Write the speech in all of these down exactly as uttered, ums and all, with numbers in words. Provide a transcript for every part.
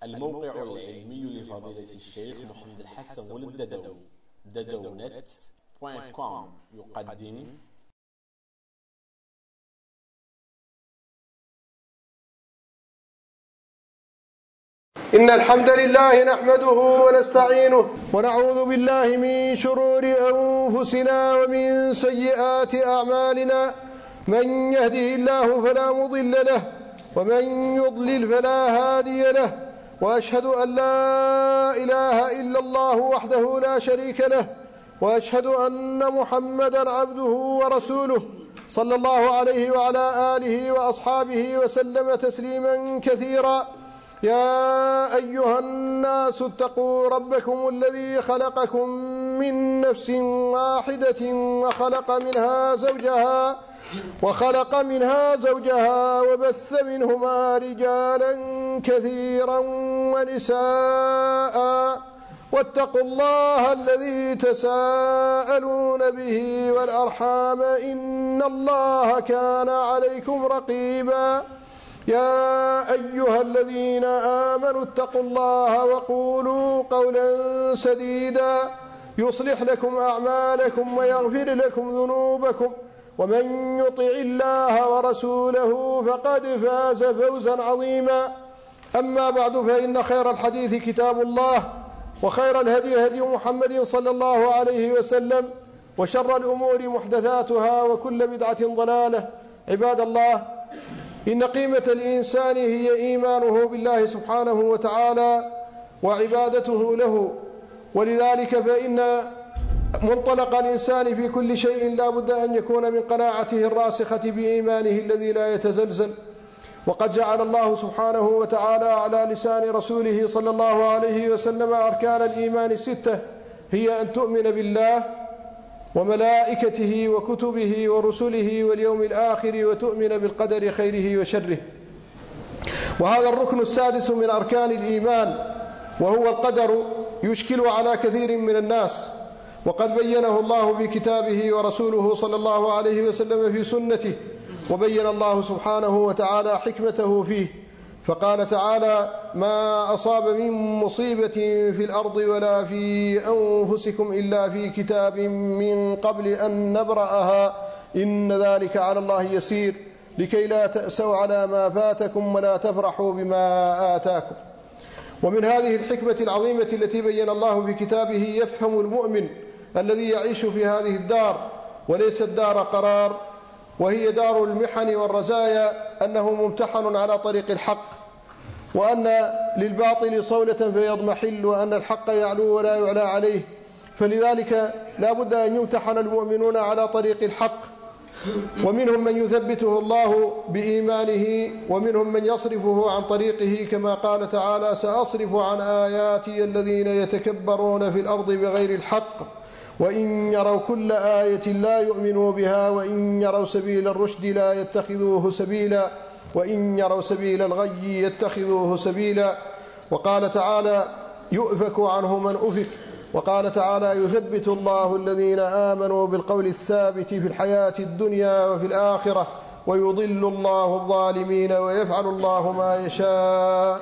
الموقع العلمي لفضيلة الشيخ محمد الحسن ولد ددو ددونت دوت كوم يقدم إن الحمد لله نحمده ونستعينه ونعوذ بالله من شرور أنفسنا ومن سيئات أعمالنا. من يهده الله فلا مضل له ومن يضلل فلا هادي له، وأشهد أن لا إله إلا الله وحده لا شريك له، وأشهد أن محمدًا عبده ورسوله صلى الله عليه وعلى آله وأصحابه وسلم تسليمًا كثيرًا. يا أيها الناس اتقوا ربكم الذي خلقكم من نفس واحدة وخلق منها زوجها وخلق منها زوجها وبث منهما رجالا كثيرا ونساء، واتقوا الله الذي تساءلون به والأرحام إن الله كان عليكم رقيبا. يا أيها الذين آمنوا اتقوا الله وقولوا قولا سديدا يصلح لكم أعمالكم ويغفر لكم ذنوبكم، ومن يطع الله ورسوله فقد فاز فوزا عظيما. أما بعد، فإن خير الحديث كتاب الله، وخير الهدي هدي محمد صلى الله عليه وسلم، وشر الأمور محدثاتها وكل بدعة ضلالة. عباد الله، إن قيمة الإنسان هي إيمانه بالله سبحانه وتعالى وعبادته له، ولذلك فإن منطلق الإنسان في كل شيء لا بد أن يكون من قناعته الراسخة بإيمانه الذي لا يتزلزل. وقد جعل الله سبحانه وتعالى على لسان رسوله صلى الله عليه وسلم أركان الإيمان الستة، هي أن تؤمن بالله وملائكته وكتبه ورسله واليوم الآخر، وتؤمن بالقدر خيره وشره. وهذا الركن السادس من أركان الإيمان، وهو القدر، يشكل على كثير من الناس، وقد بينه الله بكتابه ورسوله صلى الله عليه وسلم في سنته، وبين الله سبحانه وتعالى حكمته فيه، فقال تعالى: ما أصاب من مصيبة في الأرض ولا في أنفسكم إلا في كتاب من قبل أن نبرأها إن ذلك على الله يسير، لكي لا تأسوا على ما فاتكم ولا تفرحوا بما آتاكم. ومن هذه الحكمة العظيمة التي بين الله في كتابه يفهم المؤمن الذي يعيش في هذه الدار، وليست دار قرار، وهي دار المحن والرزايا، أنه ممتحن على طريق الحق، وأن للباطل صولة فيضمحل، وأن الحق يعلو ولا يعلى عليه. فلذلك لا بد أن يمتحن المؤمنون على طريق الحق، ومنهم من يثبته الله بإيمانه، ومنهم من يصرفه عن طريقه، كما قال تعالى: سأصرف عن آياتي الذين يتكبرون في الأرض بغير الحق وإن يروا كل آية لا يؤمنوا بها وإن يروا سبيل الرشد لا يتخذوه سبيلا وإن يروا سبيل الغي يتخذوه سبيلا. وقال تعالى: يؤفك عنه من أفك. وقال تعالى: يثبت الله الذين آمنوا بالقول الثابت في الحياة الدنيا وفي الآخرة ويضل الله الظالمين ويفعل الله ما يشاء.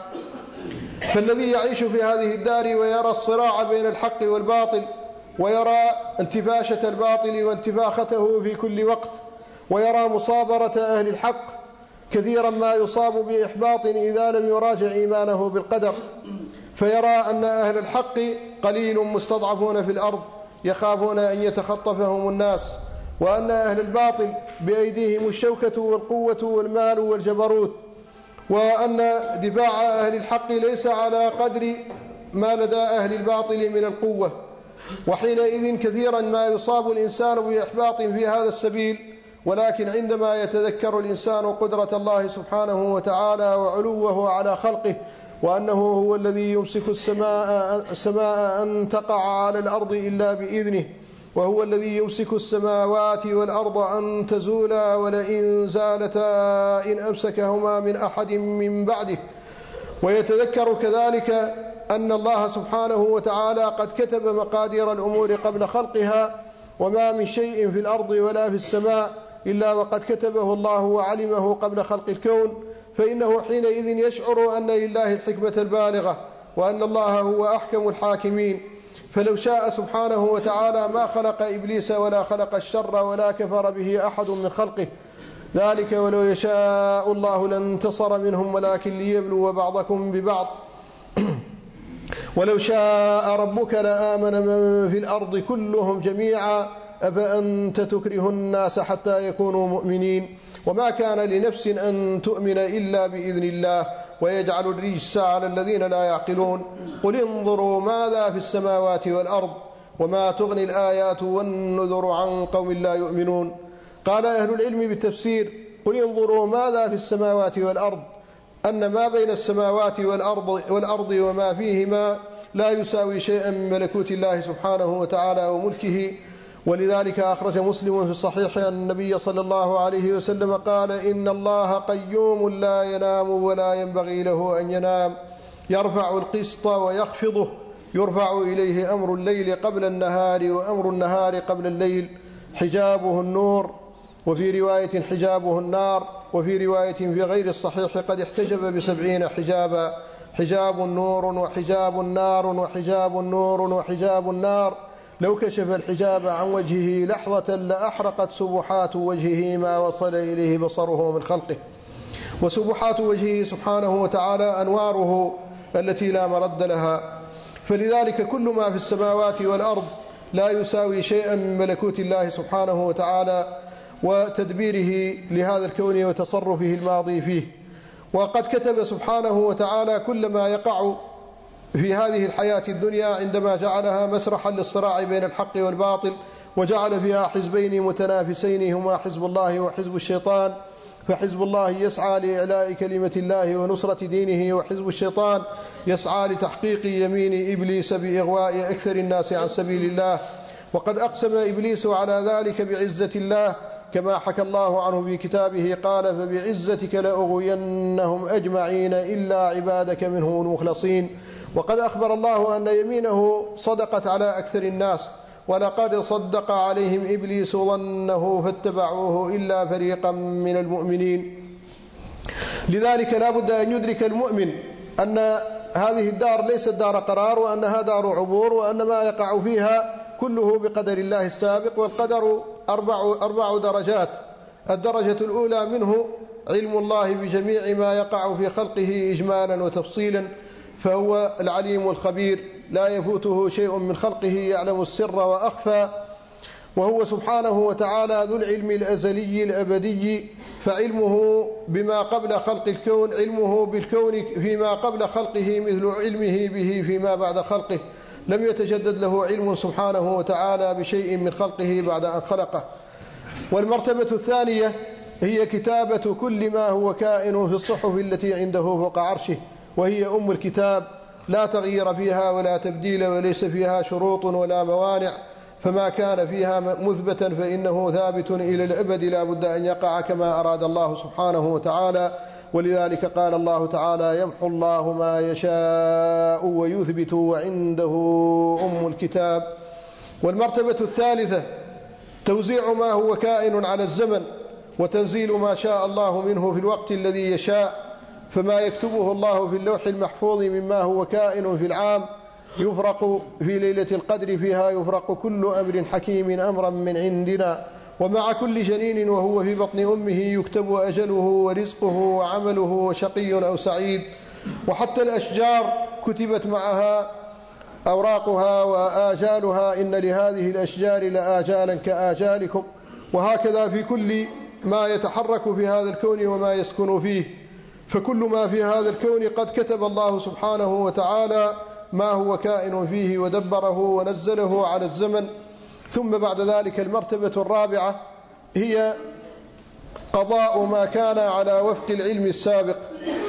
فالذي يعيش في هذه الدار ويرى الصراع بين الحق والباطل، ويرى انتفاشة الباطل وانتفاخته في كل وقت، ويرى مصابرة أهل الحق، كثيرا ما يصاب بإحباط إذا لم يراجع إيمانه بالقدر، فيرى أن أهل الحق قليل مستضعفون في الأرض يخافون أن يتخطفهم الناس، وأن أهل الباطل بأيديهم الشوكة والقوة والمال والجبروت، وأن دفاع أهل الحق ليس على قدر ما لدى أهل الباطل من القوة. وحينئذ كثيرا ما يصاب الإنسان بإحباط في هذا السبيل، ولكن عندما يتذكر الإنسان قدرة الله سبحانه وتعالى وعلوه على خلقه، وأنه هو الذي يمسك السماء, السماء أن تقع على الأرض إلا بإذنه، وهو الذي يمسك السماوات والأرض أن تزولا ولئن زالتا إن أمسكهما من أحد من بعده. ويتذكر كذلك أن الله سبحانه وتعالى قد كتب مقادير الأمور قبل خلقها، وما من شيء في الأرض ولا في السماء إلا وقد كتبه الله وعلمه قبل خلق الكون، فإنه حينئذ يشعر أن لله الحكمة البالغة وأن الله هو أحكم الحاكمين. فلو شاء سبحانه وتعالى ما خلق إبليس ولا خلق الشر ولا كفر به أحد من خلقه، ذلك ولو يشاء الله لانتصر منهم ولكن ليبلو بعضكم ببعض. ولو شاء ربك لآمن من في الأرض كلهم جميعا أفأنت تكره الناس حتى يكونوا مؤمنين. وما كان لنفس أن تؤمن إلا بإذن الله ويجعل الرجس على الذين لا يعقلون. قل انظروا ماذا في السماوات والأرض وما تغني الآيات والنذر عن قوم لا يؤمنون. قال أهل العلم بالتفسير: قل انظروا ماذا في السماوات والأرض، أن ما بين السماوات والأرض, والأرض وما فيهما لا يساوي شيئا من ملكوت الله سبحانه وتعالى وملكه. ولذلك أخرج مسلم في الصحيح أن النبي صلى الله عليه وسلم قال: إن الله قيوم لا ينام ولا ينبغي له أن ينام، يرفع القسط ويخفضه، يرفع إليه أمر الليل قبل النهار وأمر النهار قبل الليل، حجابه النور، وفي رواية حجابه النار، وفي رواية في غير الصحيح قد احتجب بسبعين حجابا: حجاب النور وحجاب النار وحجاب النور وحجاب النار، لو كشف الحجاب عن وجهه لحظة لأحرقت سبحات وجهه ما وصل إليه بصره من خلقه. وسبحات وجهه سبحانه وتعالى أنواره التي لا مرد لها. فلذلك كل ما في السماوات والأرض لا يساوي شيئا من ملكوت الله سبحانه وتعالى وتدبيره لهذا الكون وتصرفه الماضي فيه. وقد كتب سبحانه وتعالى كل ما يقع في هذه الحياة الدنيا عندما جعلها مسرحا للصراع بين الحق والباطل، وجعل فيها حزبين متنافسين هما حزب الله وحزب الشيطان، فحزب الله يسعى لإعلاء كلمة الله ونصرة دينه، وحزب الشيطان يسعى لتحقيق يمين إبليس بإغواء أكثر الناس عن سبيل الله. وقد أقسم إبليس على ذلك بعزة الله كما حكى الله عنه في كتابه قال: فبعزتك لأغوينهم أجمعين إلا عبادك منهم المخلصين. وقد أخبر الله أن يمينه صدقت على أكثر الناس: ولقد صدق عليهم إبليس ظنه فاتبعوه إلا فريقا من المؤمنين. لذلك لا بد أن يدرك المؤمن أن هذه الدار ليست دار قرار، وأنها دار عبور، وأن ما يقع فيها كله بقدر الله السابق. والقدر أربع, أربع درجات: الدرجة الأولى منه علم الله بجميع ما يقع في خلقه إجمالا وتفصيلا، فهو العليم الخبير لا يفوته شيء من خلقه، يعلم السر وأخفى. وهو سبحانه وتعالى ذو العلم الأزلي الأبدي، فعلمه بما قبل خلق الكون علمه بالكون فيما قبل خلقه مثل علمه به فيما بعد خلقه، لم يتجدد له علم سبحانه وتعالى بشيء من خلقه بعد أن خلقه. والمرتبة الثانية هي كتابة كل ما هو كائن في الصحف التي عنده فوق عرشه، وهي أم الكتاب، لا تغيير فيها ولا تبديل، وليس فيها شروط ولا موانع، فما كان فيها مثبتا فإنه ثابت إلى الأبد لا بد أن يقع كما أراد الله سبحانه وتعالى. ولذلك قال الله تعالى: يمحو الله ما يشاء ويثبت وعنده أم الكتاب. والمرتبة الثالثة توزيع ما هو كائن على الزمن، وتنزيل ما شاء الله منه في الوقت الذي يشاء، فما يكتبه الله في اللوح المحفوظ مما هو كائن في العام يفرق في ليلة القدر، فيها يفرق كل أمر حكيم أمرا من عندنا. ومع كل جنين وهو في بطن أمه يكتب أجله ورزقه وعمله وشقي أو سعيد. وحتى الأشجار كتبت معها أوراقها وآجالها: إن لهذه الأشجار لآجالا كآجالكم. وهكذا في كل ما يتحرك في هذا الكون وما يسكن فيه، فكل ما في هذا الكون قد كتب الله سبحانه وتعالى ما هو كائن فيه ودبره ونزله على الزمن. ثم بعد ذلك المرتبة الرابعة هي قضاء ما كان على وفق العلم السابق.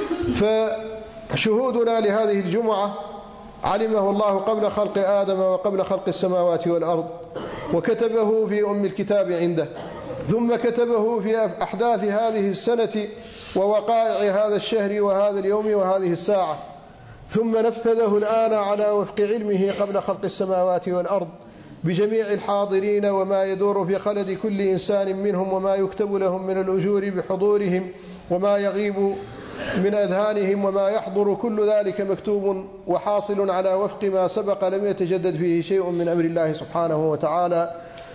فشهودنا لهذه الجمعة علمه الله قبل خلق آدم وقبل خلق السماوات والأرض، وكتبه في أم الكتاب عنده، ثم كتبه في أحداث هذه السنة ووقائع هذا الشهر وهذا اليوم وهذه الساعة، ثم نفذه الآن على وفق علمه قبل خلق السماوات والأرض بجميع الحاضرين، وما يدور في خلد كل إنسان منهم، وما يكتب لهم من الأجور بحضورهم، وما يغيب من أذهانهم وما يحضر، كل ذلك مكتوب وحاصل على وفق ما سبق، لم يتجدد فيه شيء من أمر الله سبحانه وتعالى.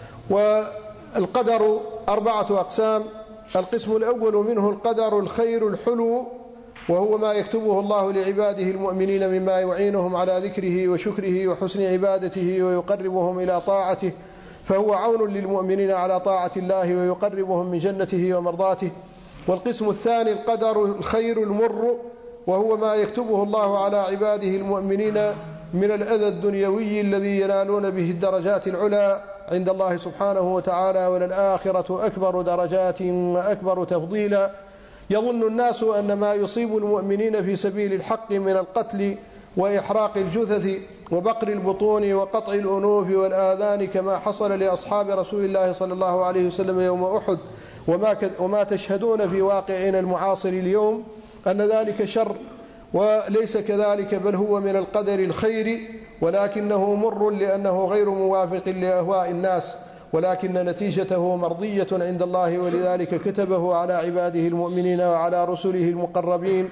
والقدر أربعة أقسام. القسم الأول منه القدر الخير الحلو، وهو ما يكتبه الله لعباده المؤمنين مما يعينهم على ذكره وشكره وحسن عبادته ويقربهم إلى طاعته، فهو عون للمؤمنين على طاعة الله ويقربهم من جنته ومرضاته. والقسم الثاني القدر الخير المر، وهو ما يكتبه الله على عباده المؤمنين من الأذى الدنيوي الذي ينالون به الدرجات العلى عند الله سبحانه وتعالى، وللآخرة أكبر درجات وأكبر تفضيلا. يظن الناس أن ما يصيب المؤمنين في سبيل الحق من القتل وإحراق الجثث وبقر البطون وقطع الأنوف والآذان كما حصل لأصحاب رسول الله صلى الله عليه وسلم يوم أحد وما, وما تشهدون في واقعنا المعاصر اليوم أن ذلك شر، وليس كذلك، بل هو من القدر الخير، ولكنه مر لأنه غير موافق لأهواء الناس، ولكن نتيجته مرضية عند الله، ولذلك كتبه على عباده المؤمنين وعلى رسله المقربين،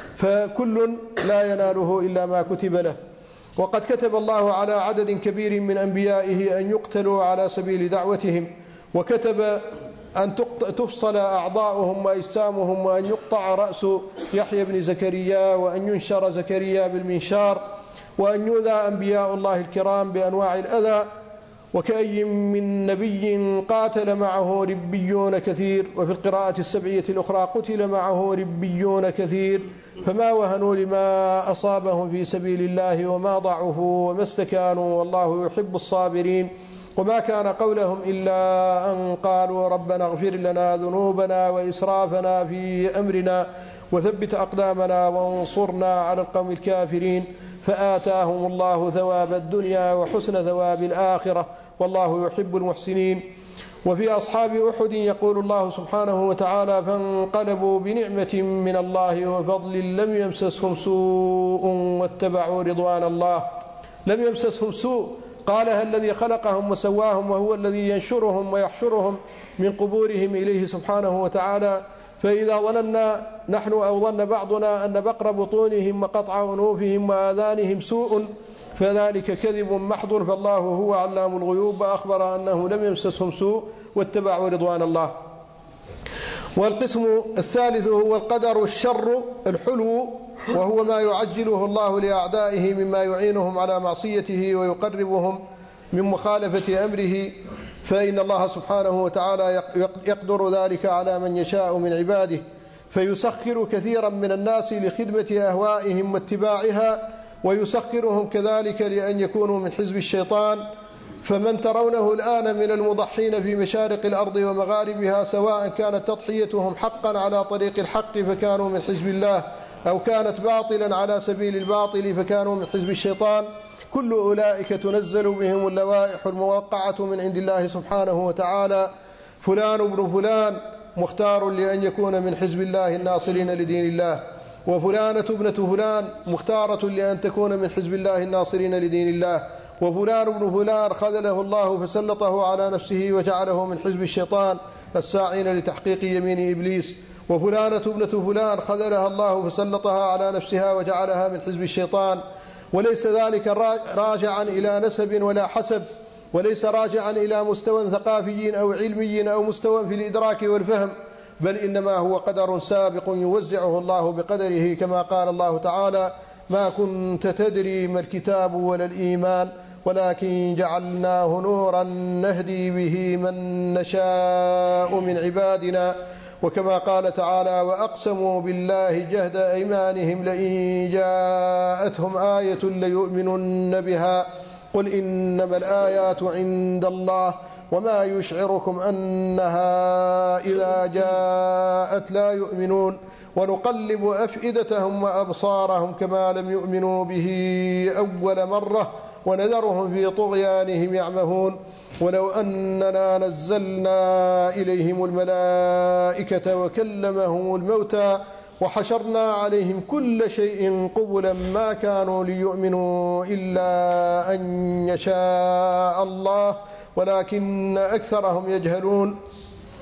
فكل لا يناله إلا ما كتب له. وقد كتب الله على عدد كبير من أنبيائه أن يقتلوا على سبيل دعوتهم، وكتب أن تفصل أعضاؤهم وأجسامهم، وأن يقطع رأس يحيى بن زكريا، وأن ينشر زكريا بالمنشار، وأن يؤذى أنبياء الله الكرام بأنواع الأذى. وكأي من نبي قاتل معه ربيون كثير، وفي القراءة السبعية الأخرى قتل معه ربيون كثير، فما وهنوا لما أصابهم في سبيل الله وما ضعفوا وما استكانوا، والله يحب الصابرين. وما كان قولهم إلا أن قالوا ربنا اغفر لنا ذنوبنا وإسرافنا في أمرنا وثبت أقدامنا وانصرنا على القوم الكافرين، فآتاهم الله ثواب الدنيا وحسن ثواب الآخرة، والله يحب المحسنين. وفي أصحاب أحد يقول الله سبحانه وتعالى فانقلبوا بنعمة من الله وفضل لم يمسسهم سوء واتبعوا رضوان الله. لم يمسسهم سوء قالها الذي خلقهم وسواهم، وهو الذي ينشرهم ويحشرهم من قبورهم إليه سبحانه وتعالى. فإذا ظننا نحن أو ظن بعضنا أن بقر بطونهم وقطع أنوفهم وآذانهم سوء، فذلك كذب محض، فالله هو علام الغيوب، وأخبر أنه لم يمسسهم سوء واتبعوا رضوان الله. والقسم الثالث هو القدر الشر الحلو، وهو ما يعجله الله لأعدائه مما يعينهم على معصيته ويقربهم من مخالفة أمره، فإن الله سبحانه وتعالى يقدر ذلك على من يشاء من عباده، فيسخر كثيرا من الناس لخدمة أهوائهم واتباعها، ويسخرهم كذلك لأن يكونوا من حزب الشيطان. فمن ترونه الآن من المضحين في مشارق الأرض ومغاربها، سواء كانت تضحيتهم حقا على طريق الحق فكانوا من حزب الله، أو كانت باطلا على سبيل الباطل فكانوا من حزب الشيطان، كل أولئك تنزل بهم اللوائح الموقعة من عند الله سبحانه وتعالى. فلان ابن فلان مختار لأن يكون من حزب الله الناصرين لدين الله، وفلانة ابنة فلان مختارة لأن تكون من حزب الله الناصرين لدين الله، وفلان ابن فلان خذله الله فسلطه على نفسه وجعله من حزب الشيطان الساعين لتحقيق يمين إبليس، وفلانة ابنة فلان خذلها الله فسلطها على نفسها وجعلها من حزب الشيطان. وليس ذلك راجعا إلى نسب ولا حسب، وليس راجعا إلى مستوى ثقافي أو علمي أو مستوى في الإدراك والفهم، بل إنما هو قدر سابق يوزعه الله بقدره، كما قال الله تعالى ما كنت تدري ما الكتاب ولا الإيمان ولكن جعلناه نورا نهدي به من نشاء من عبادنا. وكما قال تعالى وأقسموا بالله جهد أيمانهم لئن جاءتهم آية ليؤمنن بها قل إنما الآيات عند الله وما يشعركم أنها إذا جاءت لا يؤمنون ونقلب أفئدتهم وأبصارهم كما لم يؤمنوا به أول مرة ونذرهم في طغيانهم يعمهون ولو أننا نزلنا إليهم الملائكة وكلمهم الموتى وحشرنا عليهم كل شيء قبلا ما كانوا ليؤمنوا إلا أن يشاء الله ولكن أكثرهم يجهلون.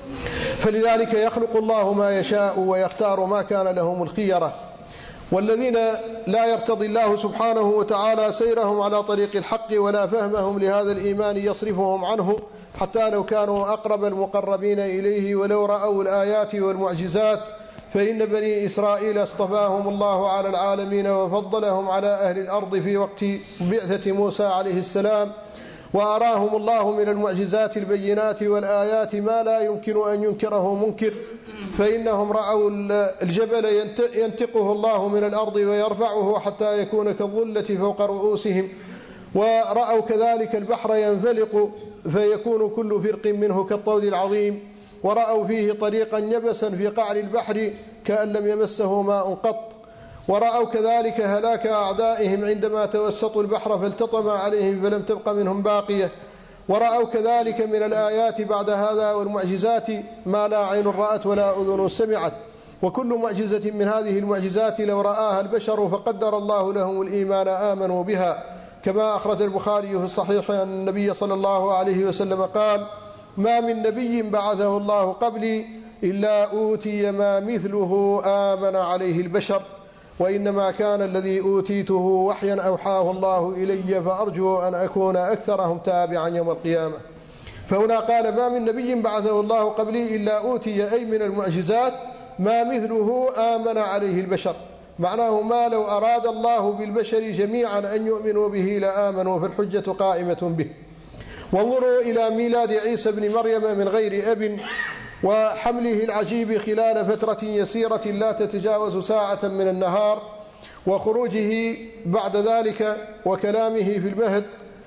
فلذلك يخلق الله ما يشاء ويختار ما كان لهم الخيرة. والذين لا يرتضي الله سبحانه وتعالى سيرهم على طريق الحق ولا فهمهم لهذا الإيمان يصرفهم عنه حتى لو كانوا أقرب المقربين إليه ولو رأوا الآيات والمعجزات، فإن بني إسرائيل اصطفاهم الله على العالمين وفضلهم على أهل الأرض في وقت بعثة موسى عليه السلام، وأراهم الله من المعجزات البينات والآيات ما لا يمكن أن ينكره منكر، فإنهم رأوا الجبل ينتقه الله من الأرض ويرفعه حتى يكون كالظلة فوق رؤوسهم، ورأوا كذلك البحر ينفلق فيكون كل فرق منه كالطود العظيم، ورأوا فيه طريقا يبسا في قعر البحر كأن لم يمسه ماء قط، ورأوا كذلك هلاك أعدائهم عندما توسطوا البحر فالتطم عليهم فلم تبق منهم باقية، ورأوا كذلك من الآيات بعد هذا والمعجزات ما لا عين رأت ولا أذن سمعت. وكل معجزة من هذه المعجزات لو رآها البشر فقدر الله لهم الإيمان آمنوا بها، كما أخرج البخاري في الصحيح أن النبي صلى الله عليه وسلم قال: ما من نبي بعثه الله قبلي إلا أوتي ما مثله آمن عليه البشر، وإنما كان الذي أوتيته وحيا أوحاه الله إلي، فأرجو أن أكون أكثرهم تابعا يوم القيامة. فهنا قال: ما من نبي بعثه الله قبلي إلا أوتي أي من المعجزات ما مثله آمن عليه البشر، معناه ما لو أراد الله بالبشر جميعا أن يؤمنوا به لآمنوا، فالحجة قائمة به. وانظروا إلى ميلاد عيسى بن مريم من غير أب، وحمله العجيب خلال فترة يسيرة لا تتجاوز ساعة من النهار، وخروجه بعد ذلك وكلامه في المهد.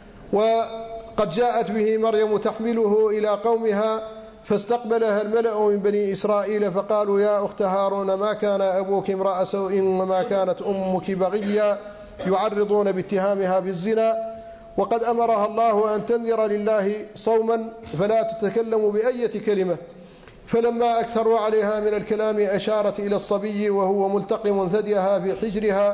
وقد جاءت به مريم تحمله إلى قومها فاستقبلها الملأ من بني إسرائيل فقالوا: يا أخت هارون ما كان أبوك امرأ سوء وما كانت أمك بغيا، يعرضون باتهامها بالزنا. وقد أمرها الله أن تنذر لله صوما فلا تتكلم بأية كلمة، فلما أكثروا عليها من الكلام أشارت إلى الصبي وهو ملتقم ثديها في حجرها،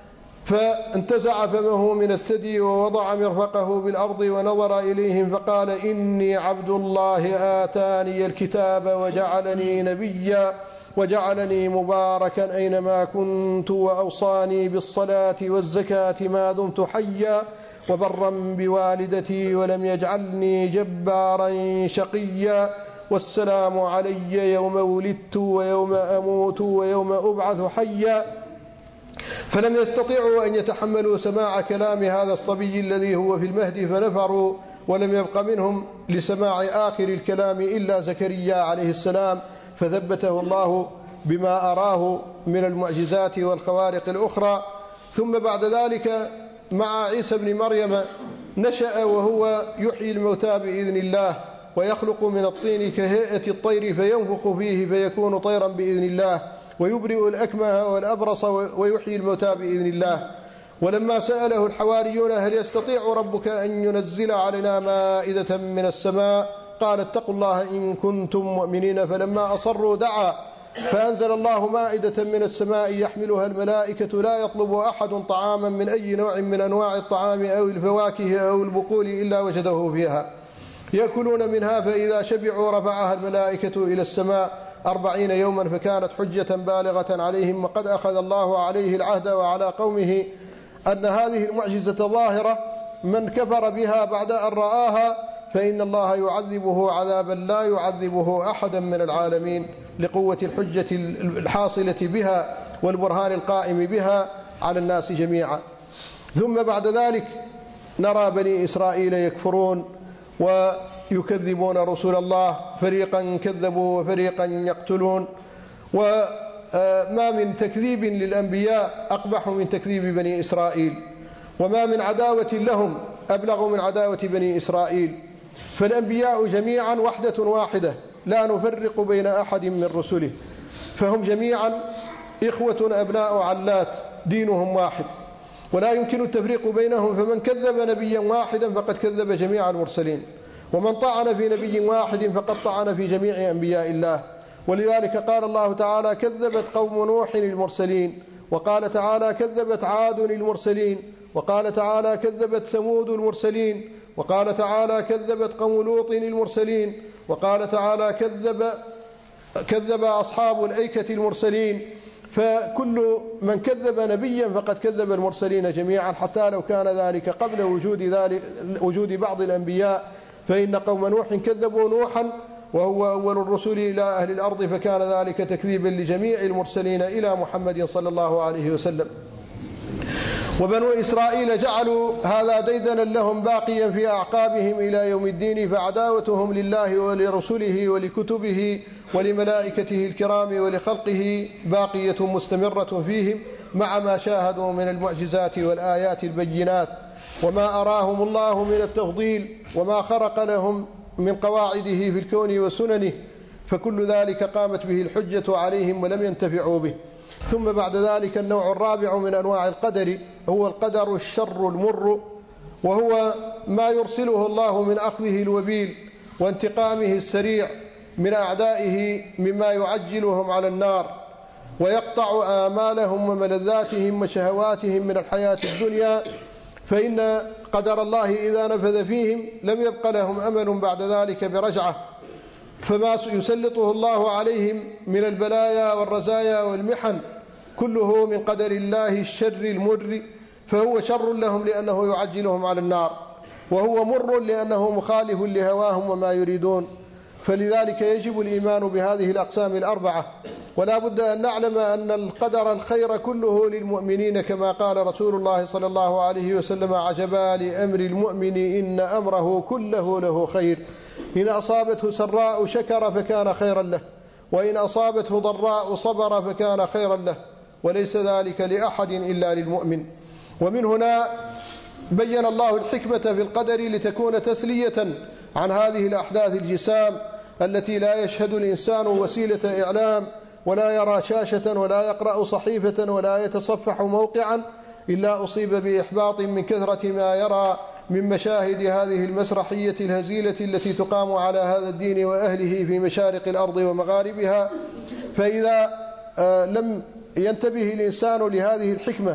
فانتزع فمه من الثدي ووضع مرفقه بالأرض ونظر إليهم فقال: إني عبد الله آتاني الكتاب وجعلني نبيا وجعلني مباركا أينما كنت وأوصاني بالصلاة والزكاة ما دمت حيا وبرا بوالدتي ولم يجعلني جبارا شقيا والسلام علي يوم ولدت ويوم أموت ويوم أبعث حيا. فلم يستطيعوا أن يتحملوا سماع كلام هذا الصبي الذي هو في المهد فنفروا، ولم يبق منهم لسماع آخر الكلام إلا زكريا عليه السلام، فثبته الله بما أراه من المعجزات والخوارق الأخرى. ثم بعد ذلك مع عيسى بن مريم نشأ وهو يحيي الموتى بإذن الله، ويخلق من الطين كهيئة الطير فينفخ فيه فيكون طيرا بإذن الله، ويبرئ الأكمه والأبرص ويحيي الموتى بإذن الله. ولما سأله الحواريون: هل يستطيع ربك أن ينزل علينا مائدة من السماء؟ قال: اتقوا الله إن كنتم مؤمنين. فلما أصروا دعا فأنزل الله مائدة من السماء يحملها الملائكة لا يطلب أحد طعاما من أي نوع من أنواع الطعام أو الفواكه أو البقول إلا وجده فيها، يأكلون منها فإذا شبعوا رفعها الملائكة إلى السماء أربعين يوما فكانت حجة بالغة عليهم. وقد أخذ الله عليه العهد وعلى قومه أن هذه المعجزة ظاهرة، من كفر بها بعد أن رآها فإن الله يعذبه عذابا لا يعذبه أحدا من العالمين، لقوة الحجة الحاصلة بها والبرهان القائم بها على الناس جميعا. ثم بعد ذلك نرى بني إسرائيل يكفرون ويكذبون رسول الله، فريقا كذبوا وفريقا يقتلون. وما من تكذيب للأنبياء أقبح من تكذيب بني إسرائيل، وما من عداوة لهم أبلغ من عداوة بني إسرائيل. فالأنبياء جميعا وحدة واحدة لا نفرق بين أحد من رسله، فهم جميعا إخوة أبناء علات دينهم واحد ولا يمكن التفريق بينهم. فمن كذب نبيا واحدا فقد كذب جميع المرسلين، ومن طعن في نبي واحد فقد طعن في جميع أنبياء الله. ولذلك قال الله تعالى: كذبت قوم نوح المرسلين، وقال تعالى: كذبت عاد المرسلين، وقال تعالى: كذبت ثمود المرسلين، وقال تعالى: كذبت قوم لوط المرسلين، وقال تعالى كذب كذب أصحاب الأيكة المرسلين، فكل من كذب نبيا فقد كذب المرسلين جميعا، حتى لو كان ذلك قبل وجود ذلك وجود بعض الأنبياء، فإن قوم نوح كذبوا نوحا وهو أول الرسل إلى أهل الأرض، فكان ذلك تكذيبا لجميع المرسلين إلى محمد صلى الله عليه وسلم. وبنو إسرائيل جعلوا هذا ديدنا لهم باقيا في أعقابهم إلى يوم الدين، فعداوتهم لله ولرسله ولكتبه ولملائكته الكرام ولخلقه باقية مستمرة فيهم، مع ما شاهدوا من المعجزات والآيات البينات، وما أراهم الله من التفضيل، وما خرق لهم من قواعده في الكون وسننه، فكل ذلك قامت به الحجة عليهم ولم ينتفعوا به. ثم بعد ذلك النوع الرابع من أنواع القدر هو القدر الشر المر، وهو ما يرسله الله من أخذه الوبيل وانتقامه السريع من أعدائه مما يعجلهم على النار ويقطع آمالهم وملذاتهم وشهواتهم من الحياة الدنيا، فإن قدر الله إذا نفذ فيهم لم يبق لهم أمل بعد ذلك برجعة، فما يسلطه الله عليهم من البلايا والرزايا والمحن كله من قدر الله الشر المر، فهو شر لهم لأنه يعجلهم على النار، وهو مر لأنه مخالف لهواهم وما يريدون. فلذلك يجب الإيمان بهذه الأقسام الأربعة، ولا بد أن نعلم أن القدر الخير كله للمؤمنين، كما قال رسول الله صلى الله عليه وسلم: عجبا لأمر المؤمن إن أمره كله له خير، إن أصابته سراء شكر فكان خيرا له، وإن أصابته ضراء صبر فكان خيرا له، وليس ذلك لأحد إلا للمؤمن. ومن هنا بين الله الحكمة في القدر لتكون تسلية عن هذه الأحداث الجسام التي لا يشهد الإنسان وسيلة إعلام، ولا يرى شاشة، ولا يقرأ صحيفة، ولا يتصفح موقعا، إلا أصيب بإحباط من كثرة ما يرى من مشاهد هذه المسرحية الهزيلة التي تقام على هذا الدين وأهله في مشارق الأرض ومغاربها. فإذا لم ينتبه الإنسان لهذه الحكمة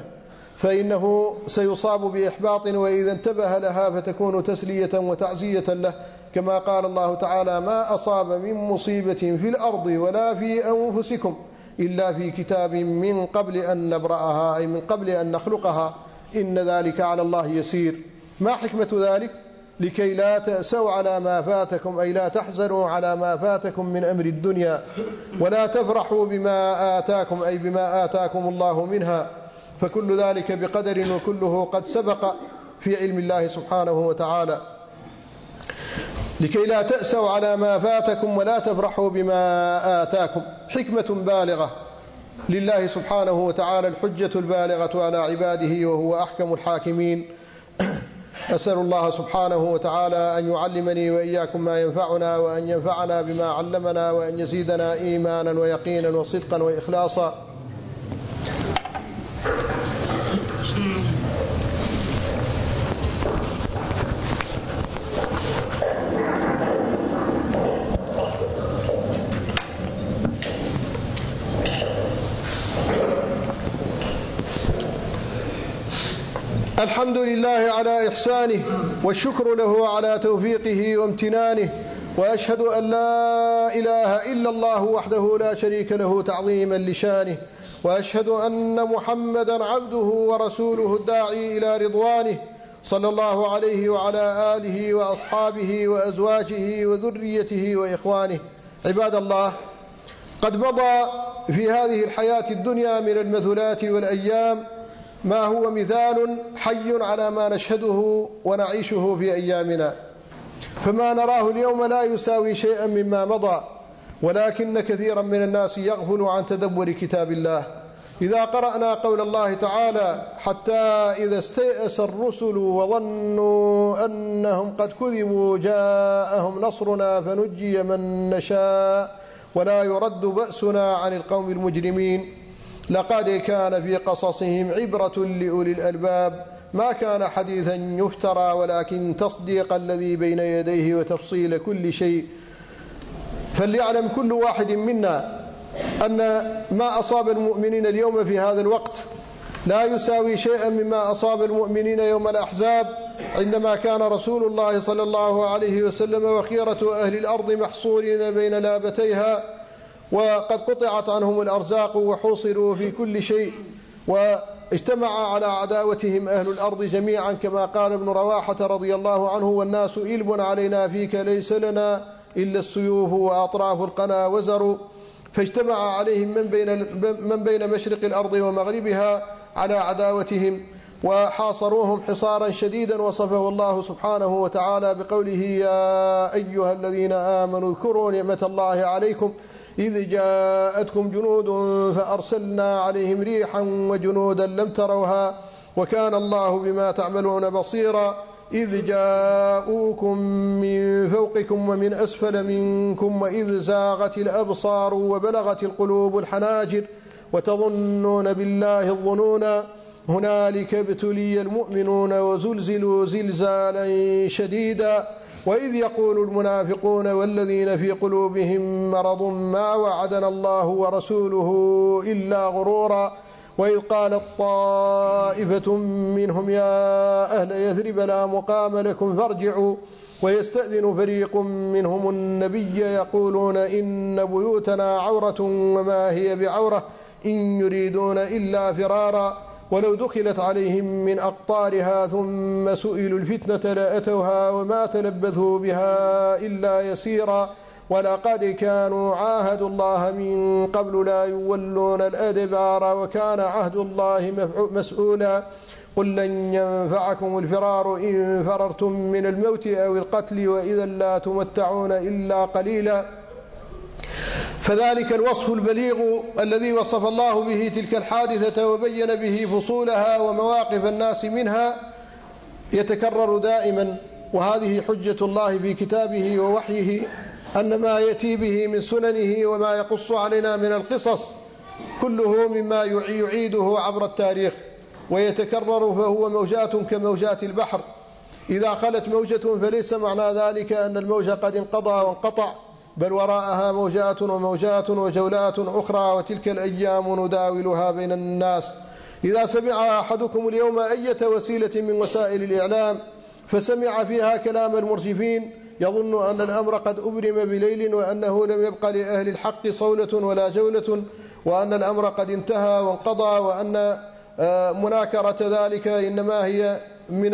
فإنه سيصاب بإحباط، وإذا انتبه لها فتكون تسلية وتعزية له، كما قال الله تعالى: ما أصاب من مصيبة في الأرض ولا في أنفسكم إلا في كتاب من قبل أن نبرأها، أي من قبل أن نخلقها، إن ذلك على الله يسير. ما حكمة ذلك؟ لكي لا تأسوا على ما فاتكم، أي لا تحزنوا على ما فاتكم من أمر الدنيا، ولا تفرحوا بما آتاكم، أي بما آتاكم الله منها، فكل ذلك بقدر، وكله قد سبق في علم الله سبحانه وتعالى. لكي لا تأسوا على ما فاتكم ولا تفرحوا بما آتاكم، حكمة بالغة لله سبحانه وتعالى، الحجة البالغة على عباده، وهو أحكم الحاكمين. أسأل الله سبحانه وتعالى أن يعلمني وإياكم ما ينفعنا، وأن ينفعنا بما علمنا، وأن يزيدنا إيمانا ويقينا وصدقا وإخلاصا. الحمد لله على إحسانه، والشكر له على توفيقه وامتنانه، وأشهد أن لا إله إلا الله وحده لا شريك له تعظيما لشانه، وأشهد أن محمدا عبده ورسوله الداعي إلى رضوانه، صلى الله عليه وعلى آله وأصحابه وأزواجه وذريته وإخوانه. عباد الله، قد مضى في هذه الحياة الدنيا من المثلات والأيام ما هو مثال حي على ما نشهده ونعيشه في أيامنا، فما نراه اليوم لا يساوي شيئا مما مضى، ولكن كثيرا من الناس يغفل عن تدبر كتاب الله. إذا قرأنا قول الله تعالى: حتى إذا استيأس الرسل وظنوا أنهم قد كذبوا جاءهم نصرنا فنجي من نشاء ولا يرد بأسنا عن القوم المجرمين، لقد كان في قصصهم عبرة لأولي الألباب، ما كان حديثا يفترى ولكن تصديق الذي بين يديه وتفصيل كل شيء. فليعلم كل واحد منا أن ما أصاب المؤمنين اليوم في هذا الوقت لا يساوي شيئا مما أصاب المؤمنين يوم الأحزاب، عندما كان رسول الله صلى الله عليه وسلم وخيرة أهل الأرض محصورين بين لابتيها، وقد قطعت عنهم الأرزاق وحوصروا في كل شيء، واجتمع على عداوتهم أهل الأرض جميعا، كما قال ابن رواحة رضي الله عنه: والناس إلب علينا فيك ليس لنا إلا السيوف وأطراف القنا وزر. فاجتمع عليهم من بين, من بين مشرق الأرض ومغربها على عداوتهم، وحاصروهم حصارا شديدا وصفه الله سبحانه وتعالى بقوله: يا أيها الذين آمنوا اذكروا نعمة الله عليكم إذ جاءتكم جنود فأرسلنا عليهم ريحا وجنودا لم تروها وكان الله بما تعملون بصيرا إذ جاءوكم من فوقكم ومن أسفل منكم وإذ زاغت الأبصار وبلغت القلوب الحناجر وتظنون بالله الظنونا هنالك ابتلي المؤمنون وزلزلوا زلزالا شديدا وإذ يقول المنافقون والذين في قلوبهم مرض ما وعدنا الله ورسوله إلا غرورا وإذ قالت طائفة منهم يا أهل يثرب لا مقام لكم فارجعوا ويستأذن فريق منهم النبي يقولون إن بيوتنا عورة وما هي بعورة إن يريدون إلا فرارا ولو دخلت عليهم من أقطارها ثم سئلوا الفتنة لأتوها وما تلبثوا بها إلا يسيرا ولقد كانوا عاهدوا الله من قبل لا يولون الأدبار وكان عهد الله مسؤولا قل لن ينفعكم الفرار إن فررتم من الموت أو القتل وإذا لا تمتعون إلا قليلا. فذلك الوصف البليغ الذي وصف الله به تلك الحادثة وبين به فصولها ومواقف الناس منها يتكرر دائما، وهذه حجة الله في كتابه ووحيه أن ما يأتي به من سننه وما يقص علينا من القصص كله مما يعيده عبر التاريخ ويتكرر، فهو موجات كموجات البحر، إذا خلت موجة فليس معنى ذلك أن الموج قد انقضى وانقطع، بل وراءها موجات وموجات وجولات أخرى، وتلك الأيام نداولها بين الناس. إذا سمع أحدكم اليوم أية وسيلة من وسائل الإعلام فسمع فيها كلام المرجفين يظن أن الأمر قد أبرم بليل وأنه لم يبق لأهل الحق صولة ولا جولة وأن الأمر قد انتهى وانقضى وأن مناكرة ذلك إنما هي من,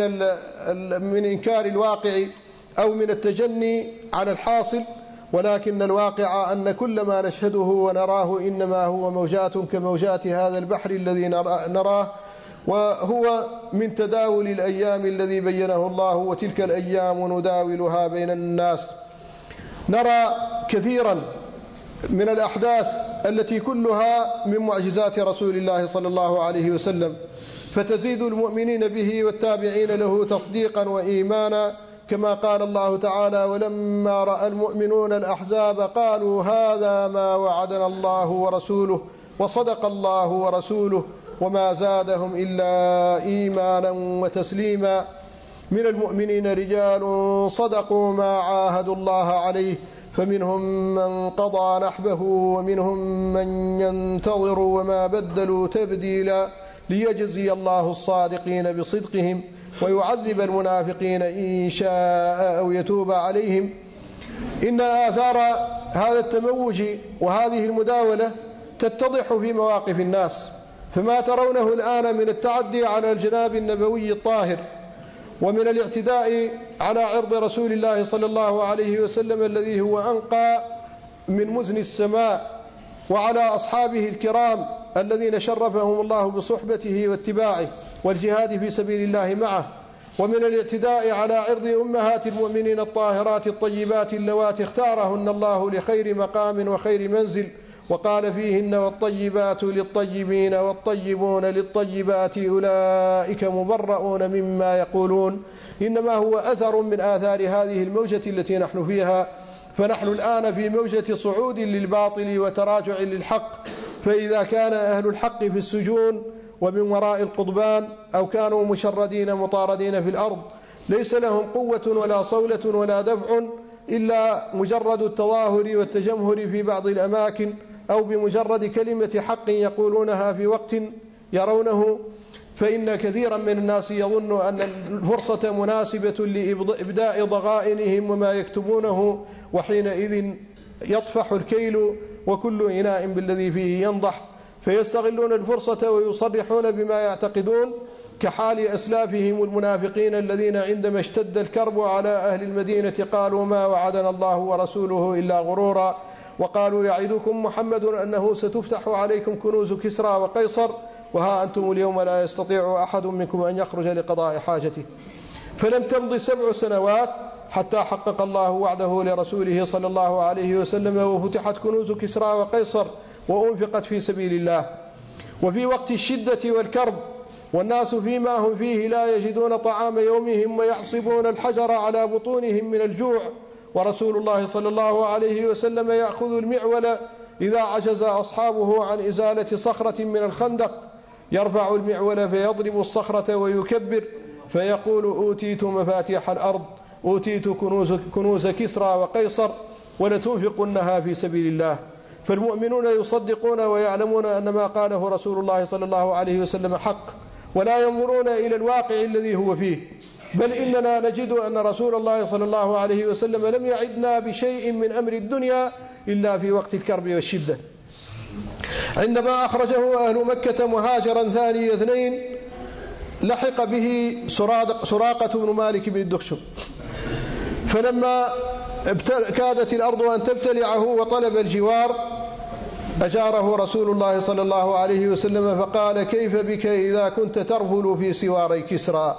من إنكار الواقع أو من التجني على الحاصل، ولكن الواقع أن كل ما نشهده ونراه إنما هو موجات كموجات هذا البحر الذي نراه، وهو من تداول الأيام الذي بينه الله، وتلك الأيام نداولها بين الناس. نرى كثيرا من الأحداث التي كلها من معجزات رسول الله صلى الله عليه وسلم، فتزيد المؤمنين به والتابعين له تصديقا وإيمانا، كما قال الله تعالى: ولما رأى المؤمنون الأحزاب قالوا هذا ما وعدنا الله ورسوله وصدق الله ورسوله وما زادهم إلا إيمانا وتسليما. من المؤمنين رجال صدقوا ما عاهدوا الله عليه فمنهم من قضى نحبه ومنهم من ينتظر وما بدلوا تبديلا ليجزي الله الصادقين بصدقهم ويعذب المنافقين إن شاء أو يتوب عليهم. إن آثار هذا التموج وهذه المداولة تتضح في مواقف الناس، فما ترونه الآن من التعدي على الجناب النبوي الطاهر ومن الاعتداء على عرض رسول الله صلى الله عليه وسلم الذي هو أنقى من مزن السماء، وعلى أصحابه الكرام الذين شرفهم الله بصحبته واتباعه والجهاد في سبيل الله معه، ومن الاعتداء على عرض أمهات المؤمنين الطاهرات الطيبات اللواتي اختارهن الله لخير مقام وخير منزل، وقال فيهن والطيبات للطيبين والطيبون للطيبات أولئك مبرؤون مما يقولون. إنما هو أثر من آثار هذه الموجة التي نحن فيها، فنحن الآن في موجة صعود للباطل وتراجع للحق، فإذا كان أهل الحق في السجون ومن وراء القضبان أو كانوا مشردين مطاردين في الأرض ليس لهم قوة ولا صولة ولا دفع إلا مجرد التظاهر والتجمهر في بعض الأماكن أو بمجرد كلمة حق يقولونها في وقت يرونه فإن كثيرا من الناس يظن أن الفرصة مناسبة لإبداء ضغائنهم وما يكتبونه، وحينئذ يطفح الكيل وكل إناء بالذي فيه ينضح، فيستغلون الفرصة ويصرحون بما يعتقدون، كحال أسلافهم المنافقين الذين عندما اشتد الكرب على أهل المدينة قالوا ما وعدنا الله ورسوله إلا غرورا، وقالوا يعدكم محمد أنه ستفتح عليكم كنوز كسرى وقيصر، وها أنتم اليوم لا يستطيع أحد منكم أن يخرج لقضاء حاجته. فلم تمض سبع سنوات حتى حقق الله وعده لرسوله صلى الله عليه وسلم، وفتحت كنوز كسرى وقيصر وأنفقت في سبيل الله. وفي وقت الشدة والكرب والناس فيما هم فيه لا يجدون طعام يومهم ويعصبون الحجر على بطونهم من الجوع، ورسول الله صلى الله عليه وسلم يأخذ المعول إذا عجز أصحابه عن إزالة صخرة من الخندق، يرفع المعول فيضرب الصخرة ويكبر فيقول أوتيت مفاتيح الأرض، أوتيت كنوز, كنوز كسرى وقيصر ولتنفقنها في سبيل الله. فالمؤمنون يصدقون ويعلمون أن ما قاله رسول الله صلى الله عليه وسلم حق، ولا ينظرون إلى الواقع الذي هو فيه، بل إننا نجد أن رسول الله صلى الله عليه وسلم لم يعدنا بشيء من أمر الدنيا إلا في وقت الكرب والشدة. عندما أخرجه أهل مكة مهاجرا ثاني اثنين لحق به سراقة بن مالك بن الدخشم، فلما كادت الأرض أن تبتلعه وطلب الجوار أجاره رسول الله صلى الله عليه وسلم فقال كيف بك إذا كنت ترفل في سواري كسرى.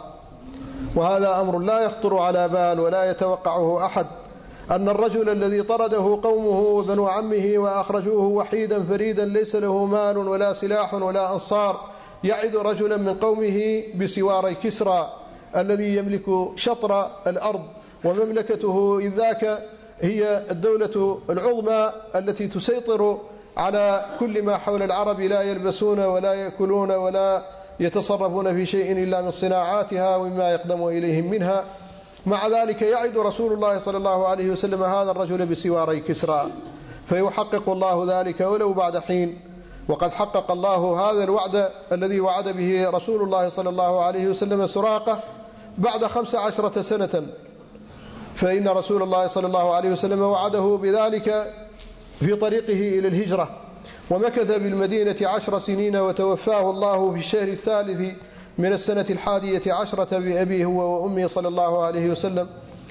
وهذا أمر لا يخطر على بال ولا يتوقعه أحد، أن الرجل الذي طرده قومه وبنو عمه وأخرجوه وحيدا فريدا ليس له مال ولا سلاح ولا أنصار يعد رجلا من قومه بسواري كسرى الذي يملك شطر الأرض، ومملكته إذ ذاك هي الدولة العظمى التي تسيطر على كل ما حول العرب، لا يلبسون ولا يأكلون ولا يتصرفون في شيء إلا من صناعاتها ومما يقدم إليهم منها. مع ذلك يعد رسول الله صلى الله عليه وسلم هذا الرجل بسواري كسرى، فيحقق الله ذلك ولو بعد حين. وقد حقق الله هذا الوعد الذي وعد به رسول الله صلى الله عليه وسلم سراقة بعد خمس عشرة سنة، فإن رسول الله صلى الله عليه وسلم وعده بذلك في طريقه إلى الهجرة، ومكث بالمدينة عشر سنين، وتوفاه الله في الشهر الثالث من السنة الحادية عشرة بأبيه هو وأمه صلى الله عليه وسلم.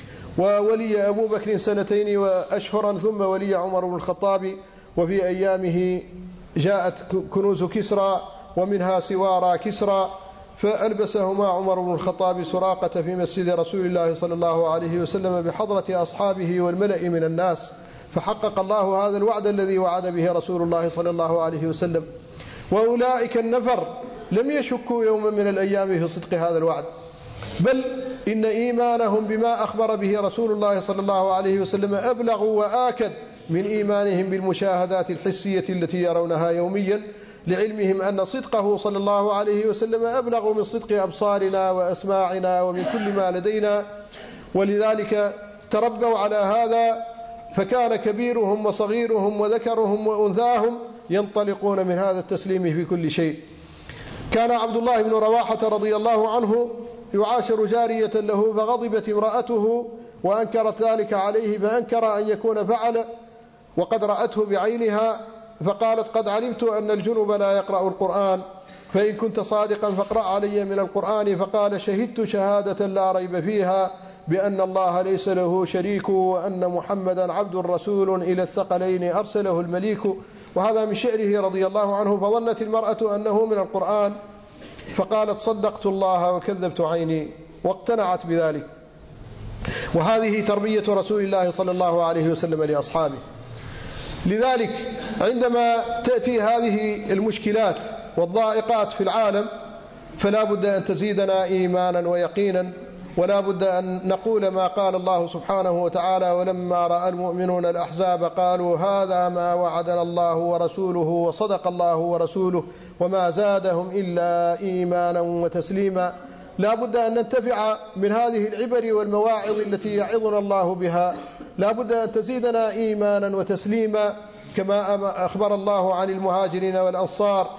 وولي أبو بكر سنتين وأشهرا، ثم ولي عمر بن الخطاب، وفي أيامه جاءت كنوز كسرى ومنها سوارى كسرى، فألبسهما عمر بن الخطاب سراقة في مسجد رسول الله صلى الله عليه وسلم بحضرة أصحابه والملأ من الناس، فحقق الله هذا الوعد الذي وعد به رسول الله صلى الله عليه وسلم. وأولئك النفر لم يشكوا يوما من الأيام في صدق هذا الوعد، بل إن إيمانهم بما أخبر به رسول الله صلى الله عليه وسلم أبلغ وآكد من إيمانهم بالمشاهدات الحسية التي يرونها يوميا، لعلمهم أن صدقه صلى الله عليه وسلم أبلغ من صدق أبصارنا وأسماعنا ومن كل ما لدينا. ولذلك تربوا على هذا، فكان كبيرهم وصغيرهم وذكرهم وأنثاهم ينطلقون من هذا التسليم في كل شيء. كان عبد الله بن رواحة رضي الله عنه يعاشر جارية له، فغضبت امرأته وأنكرت ذلك عليه، فأنكر أن يكون فعل وقد رأته بعينها، فقالت قد علمت أن الجنب لا يقرأ القرآن، فإن كنت صادقا فاقرأ علي من القرآن. فقال شهدت شهادة لا ريب فيها بأن الله ليس له شريك، وأن محمدا عبد رسول إلى الثقلين أرسله المليك. وهذا من شعره رضي الله عنه. فظنت المرأة أنه من القرآن، فقالت صدقت الله وكذبت عيني، واقتنعت بذلك. وهذه تربية رسول الله صلى الله عليه وسلم لأصحابه. لذلك عندما تأتي هذه المشكلات والضائقات في العالم فلا بد أن تزيدنا إيمانا ويقينا، ولا بد أن نقول ما قال الله سبحانه وتعالى: ولما رأى المؤمنون الأحزاب قالوا هذا ما وعدنا الله ورسوله وصدق الله ورسوله وما زادهم إلا إيمانا وتسليما. لا بد أن ننتفع من هذه العبر والمواعظ التي يعظنا الله بها، لا بد أن تزيدنا إيمانا وتسليما، كما أخبر الله عن المهاجرين والأنصار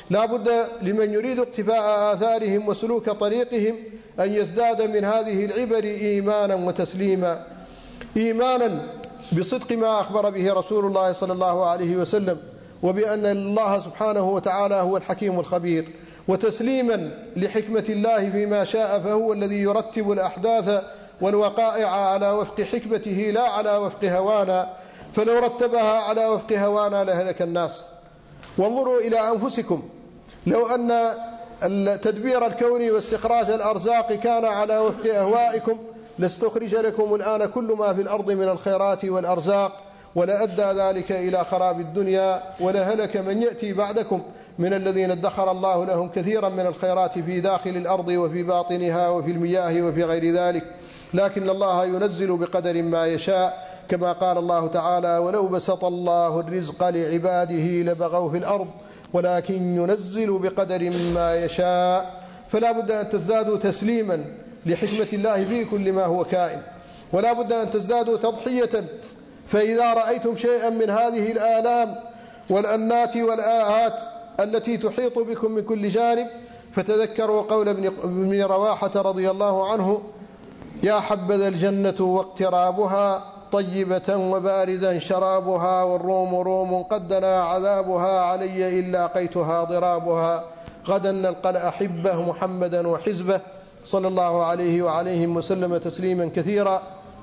لا بد لمن يريد اقتفاء آثارهم وسلوك طريقهم أن يزداد من هذه العبر إيمانا وتسليما، إيمانا بصدق ما أخبر به رسول الله صلى الله عليه وسلم، وبأن الله سبحانه وتعالى هو الحكيم الخبير، وتسليما لحكمة الله فيما شاء، فهو الذي يرتب الأحداث والوقائع على وفق حكمته لا على وفق هوانا، فلو رتبها على وفق هوانا لهلك الناس. وانظروا إلى أنفسكم، لو أن التدبير الكوني واستخراج الأرزاق كان على وفق أهوائكم لاستخرج لكم الآن كل ما في الأرض من الخيرات والأرزاق، ولأدى ذلك إلى خراب الدنيا، ولهلك من يأتي بعدكم من الذين ادخر الله لهم كثيرا من الخيرات في داخل الأرض وفي باطنها وفي المياه وفي غير ذلك. لكن الله ينزل بقدر ما يشاء، كما قال الله تعالى: ولو بسط الله الرزق لعباده لبغوا في الأرض ولكن ينزل بقدر ما يشاء. فلا بد أن تزدادوا تسليما لحكمة الله في كل ما هو كائن، ولا بد أن تزدادوا تضحية. فإذا رأيتم شيئا من هذه الآلام والأنات والآهات التي تحيط بكم من كل جانب، فتذكروا قول ابن رواحة رضي الله عنه: يا حبذا الجنة واقترابها، طيبة وباردا شرابها، والروم روم قد دنا عذابها، علي إن لاقيتها ضرابها، غدا نلقى الأحبة محمدا وحزبه صلى الله عليه وعليهم وسلم تسليما كثيرا.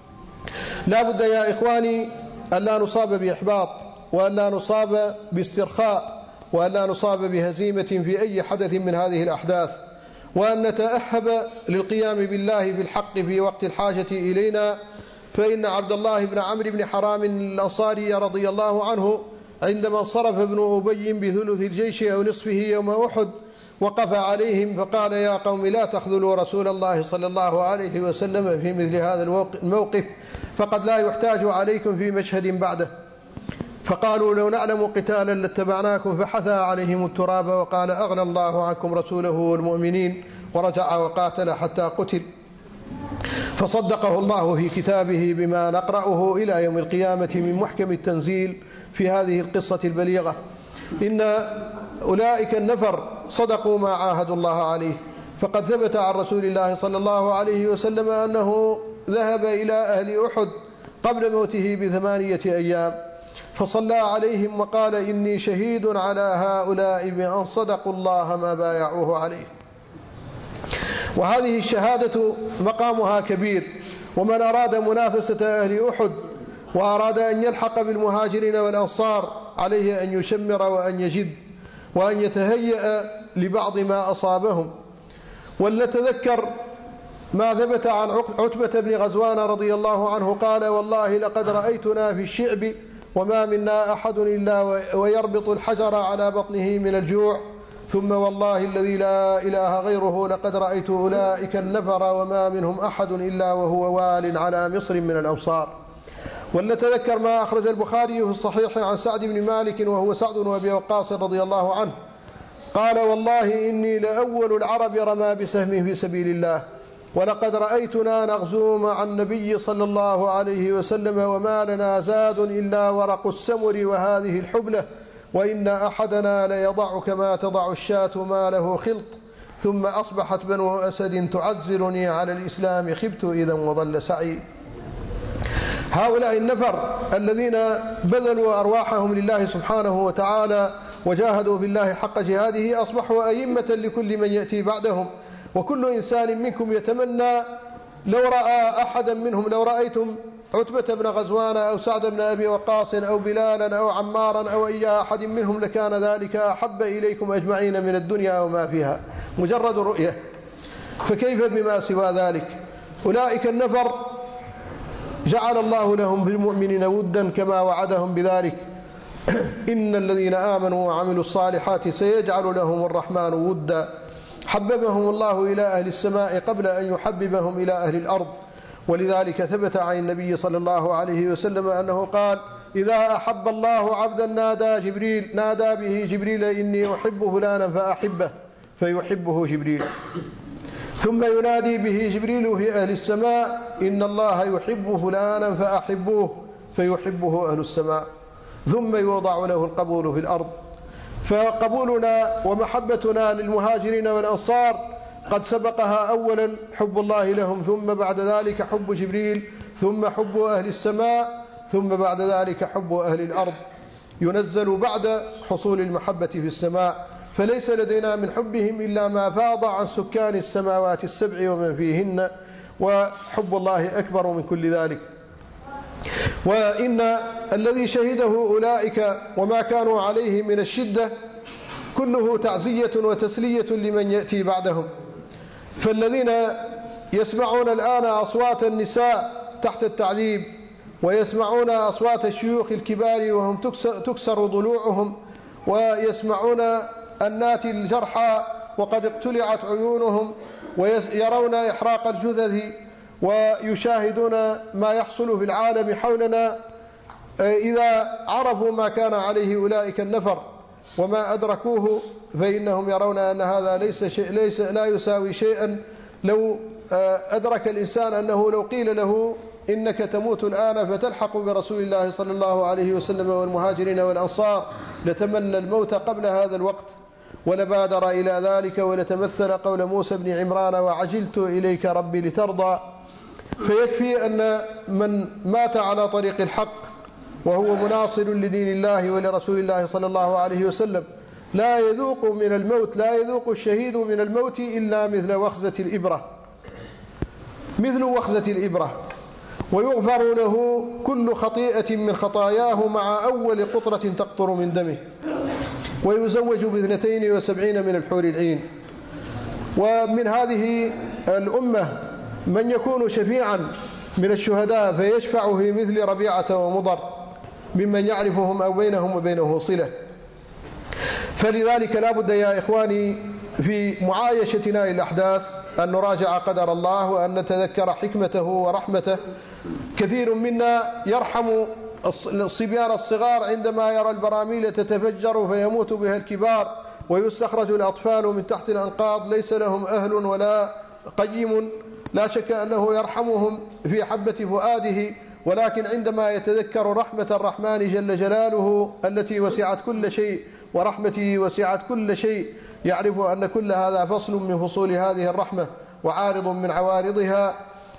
لا بد يا إخواني أن لا نصاب بإحباط، وأن لا نصاب باسترخاء، وأن لا نصاب بهزيمة في أي حدث من هذه الأحداث، وأن نتأهب للقيام بالله في الحق في وقت الحاجة إلينا. فإن عبد الله بن عمرو بن حرام الأنصاري رضي الله عنه عندما انصرف ابن أبي بثلث الجيش أو نصفه يوم أحد وقف عليهم فقال: يا قوم لا تخذلوا رسول الله صلى الله عليه وسلم في مثل هذا الموقف، فقد لا يحتاج عليكم في مشهد بعده. فقالوا: لو نعلم قتالا لاتبعناكم، فحثى عليهم التراب وقال: أغنى الله عنكم رسوله والمؤمنين، ورجع وقاتل حتى قتل. فصدقه الله في كتابه بما نقرأه إلى يوم القيامة من محكم التنزيل في هذه القصة البليغة. إن أولئك النفر صدقوا ما عاهدوا الله عليه، فقد ثبت عن رسول الله صلى الله عليه وسلم أنه ذهب إلى أهل أحد قبل موته بثمانية أيام فصلى عليهم وقال: إني شهيد على هؤلاء بأن صدقوا الله ما بايعوه عليه. وهذه الشهادة مقامها كبير، ومن أراد منافسة أهل أحد وأراد أن يلحق بالمهاجرين والأنصار عليه أن يشمر وأن يجد وأن يتهيأ لبعض ما أصابهم. ولنتذكر ما ثبت عن عتبة بن غزوان رضي الله عنه قال: والله لقد رأيتنا في الشعب وما منا أحد إلا ويربط الحجر على بطنه من الجوع، ثم والله الذي لا إله غيره لقد رأيت أولئك النفر وما منهم أحد إلا وهو وال على مصر من الأمصار. ولنتذكر ما أخرج البخاري في الصحيح عن سعد بن مالك وهو سعد بن أبي وقاص رضي الله عنه قال: والله إني لأول العرب رمى بسهم في سبيل الله، ولقد رأيتنا نغزو مع النبي صلى الله عليه وسلم وما لنا زاد إلا ورق السمر وهذه الحبلة، وإن أحدنا ليضع كما تضع الشاة ما له خلط، ثم أصبحت بنو أسد تعزرني على الإسلام، خبت إذا وضل سعي. هؤلاء النفر الذين بذلوا أرواحهم لله سبحانه وتعالى وجاهدوا بالله حق جهاده أصبحوا أئمة لكل من يأتي بعدهم. وكل إنسان منكم يتمنى لو رأى أحدا منهم، لو رأيتم عتبة بن غزوان أو سعد بن أبي وقاص أو بلالا أو عمارا أو أي أحد منهم لكان ذلك أحب إليكم أجمعين من الدنيا وما فيها، مجرد رؤية، فكيف بما سوى ذلك؟ أولئك النفر جعل الله لهم في المؤمنين ودا كما وعدهم بذلك: إن الذين آمنوا وعملوا الصالحات سيجعل لهم الرحمن ودا، حببهم الله إلى أهل السماء قبل أن يحببهم إلى أهل الأرض. ولذلك ثبت عن النبي صلى الله عليه وسلم أنه قال: إذا أحب الله عبدا نادى جبريل نادى به جبريل إني أحب فلانا فأحبه، فيحبه جبريل، ثم ينادي به جبريل في أهل السماء إن الله يحب فلانا فأحبوه، فيحبه أهل السماء، ثم يوضع له القبول في الأرض. فقبولنا ومحبتنا للمهاجرين والأنصار قد سبقها أولا حب الله لهم، ثم بعد ذلك حب جبريل، ثم حب أهل السماء، ثم بعد ذلك حب أهل الأرض ينزل بعد حصول المحبة في السماء. فليس لدينا من حبهم إلا ما فاض عن سكان السماوات السبع ومن فيهن، وحب الله أكبر من كل ذلك. وإن الذي شهده أولئك وما كانوا عليه من الشدة كله تعزية وتسلية لمن يأتي بعدهم. فالذين يسمعون الآن أصوات النساء تحت التعذيب، ويسمعون أصوات الشيوخ الكبار وهم تكسر, تكسر ضلوعهم، ويسمعون النات الجرحى وقد اقتلعت عيونهم، ويرون إحراق الجثث، ويشاهدون ما يحصل في العالم حولنا، إذا عرفوا ما كان عليه أولئك النفر وما أدركوه فإنهم يرون أن هذا ليس شيء ليس لا يساوي شيئا. لو أدرك الإنسان أنه لو قيل له إنك تموت الآن فتلحق برسول الله صلى الله عليه وسلم والمهاجرين والأنصار لتمنى الموت قبل هذا الوقت ولبادر إلى ذلك، ولتمثل قول موسى بن عمران وعجلت إليك ربي لترضى. فيكفي أن من مات على طريق الحق وهو مناصر لدين الله ولرسول الله صلى الله عليه وسلم لا يذوق من الموت لا يذوق الشهيد من الموت إلا مثل وخزة الإبرة مثل وخزة الإبرة ويغفر له كل خطيئة من خطاياه مع أول قطرة تقطر من دمه، ويزوج باثنتين وسبعين من الحور العين. ومن هذه الأمة من يكون شفيعا من الشهداء فيشفع في مثل ربيعة ومضر ممن يعرفهم أو بينهم وبينه صلة. فلذلك لا بد يا إخواني في معايشتنا للأحداث أن نراجع قدر الله وأن نتذكر حكمته ورحمته. كثير منا يرحم الصبيان الصغار عندما يرى البراميل تتفجر فيموت بها الكبار ويستخرج الأطفال من تحت الأنقاض ليس لهم أهل ولا قيم. لا شك أنه يرحمهم في حبة فؤاده، ولكن عندما يتذكر رحمة الرحمن جل جلاله التي وسعت كل شيء ورحمته وسعت كل شيء يعرف أن كل هذا فصل من فصول هذه الرحمة وعارض من عوارضها.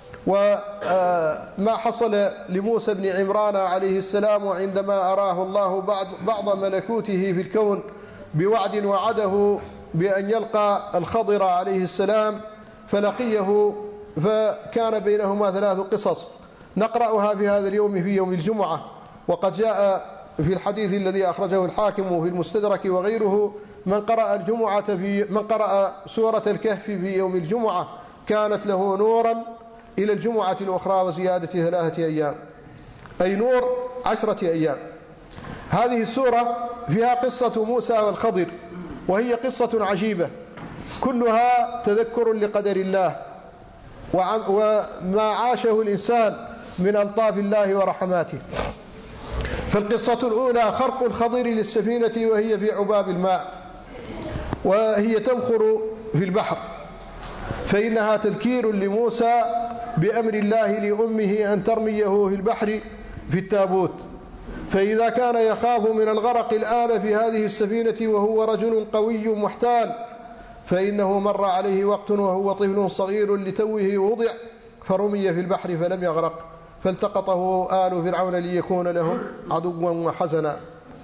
وما حصل لموسى بن عمران عليه السلام عندما أراه الله بعض, بعض ملكوته في الكون بوعد وعده بأن يلقى الخضر عليه السلام فلقيه، فكان بينهما ثلاث قصص نقرأها في هذا اليوم في يوم الجمعة. وقد جاء في الحديث الذي أخرجه الحاكم في المستدرك وغيره من قرأ الجمعة في من قرأ سورة الكهف في يوم الجمعة كانت له نورا إلى الجمعة الأخرى وزيادة ثلاثة أيام، أي نور عشرة أيام. هذه السورة فيها قصة موسى والخضر، وهي قصة عجيبة كلها تذكر لقدر الله وما عاشه الإنسان من ألطاف الله ورحماته. فالقصة الأولى خرق الخضر للسفينة وهي في عباب الماء، وهي تمخر في البحر، فإنها تذكير لموسى بأمر الله لأمه أن ترميه في البحر في التابوت. فإذا كان يخاف من الغرق الآن في هذه السفينة وهو رجل قوي محتال، فإنه مر عليه وقت وهو طفل صغير لتوه وضع فرمي في البحر فلم يغرق، فالتقطه آل فرعون ليكون لهم عدوا وحزنا.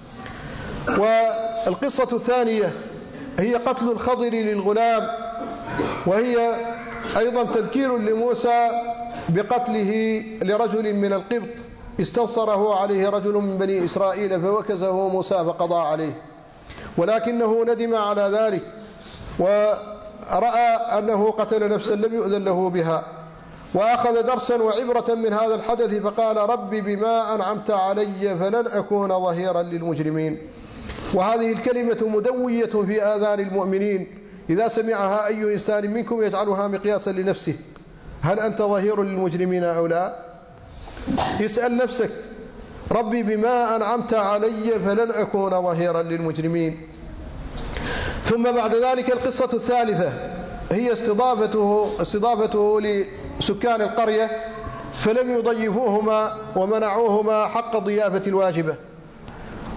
والقصة الثانية هي قتل الخضر للغلام، وهي أيضا تذكير لموسى بقتله لرجل من القبط استنصره عليه رجل من بني إسرائيل فوكزه موسى فقضى عليه، ولكنه ندم على ذلك ورأى أنه قتل نفسا لم يؤذن له بها، وأخذ درسا وعبرة من هذا الحدث فقال رب بما أنعمت علي فلن أكون ظهيرا للمجرمين. وهذه الكلمة مدوية في آذان المؤمنين إذا سمعها أي إنسان منكم يجعلها مقياسا لنفسه، هل أنت ظهير للمجرمين أو لا؟ اسأل نفسك ربي بما أنعمت علي فلن أكون ظهيرا للمجرمين. ثم بعد ذلك القصة الثالثة هي استضافته, استضافته لسكان القرية فلم يضيفوهما ومنعوهما حق الضيافة الواجبة،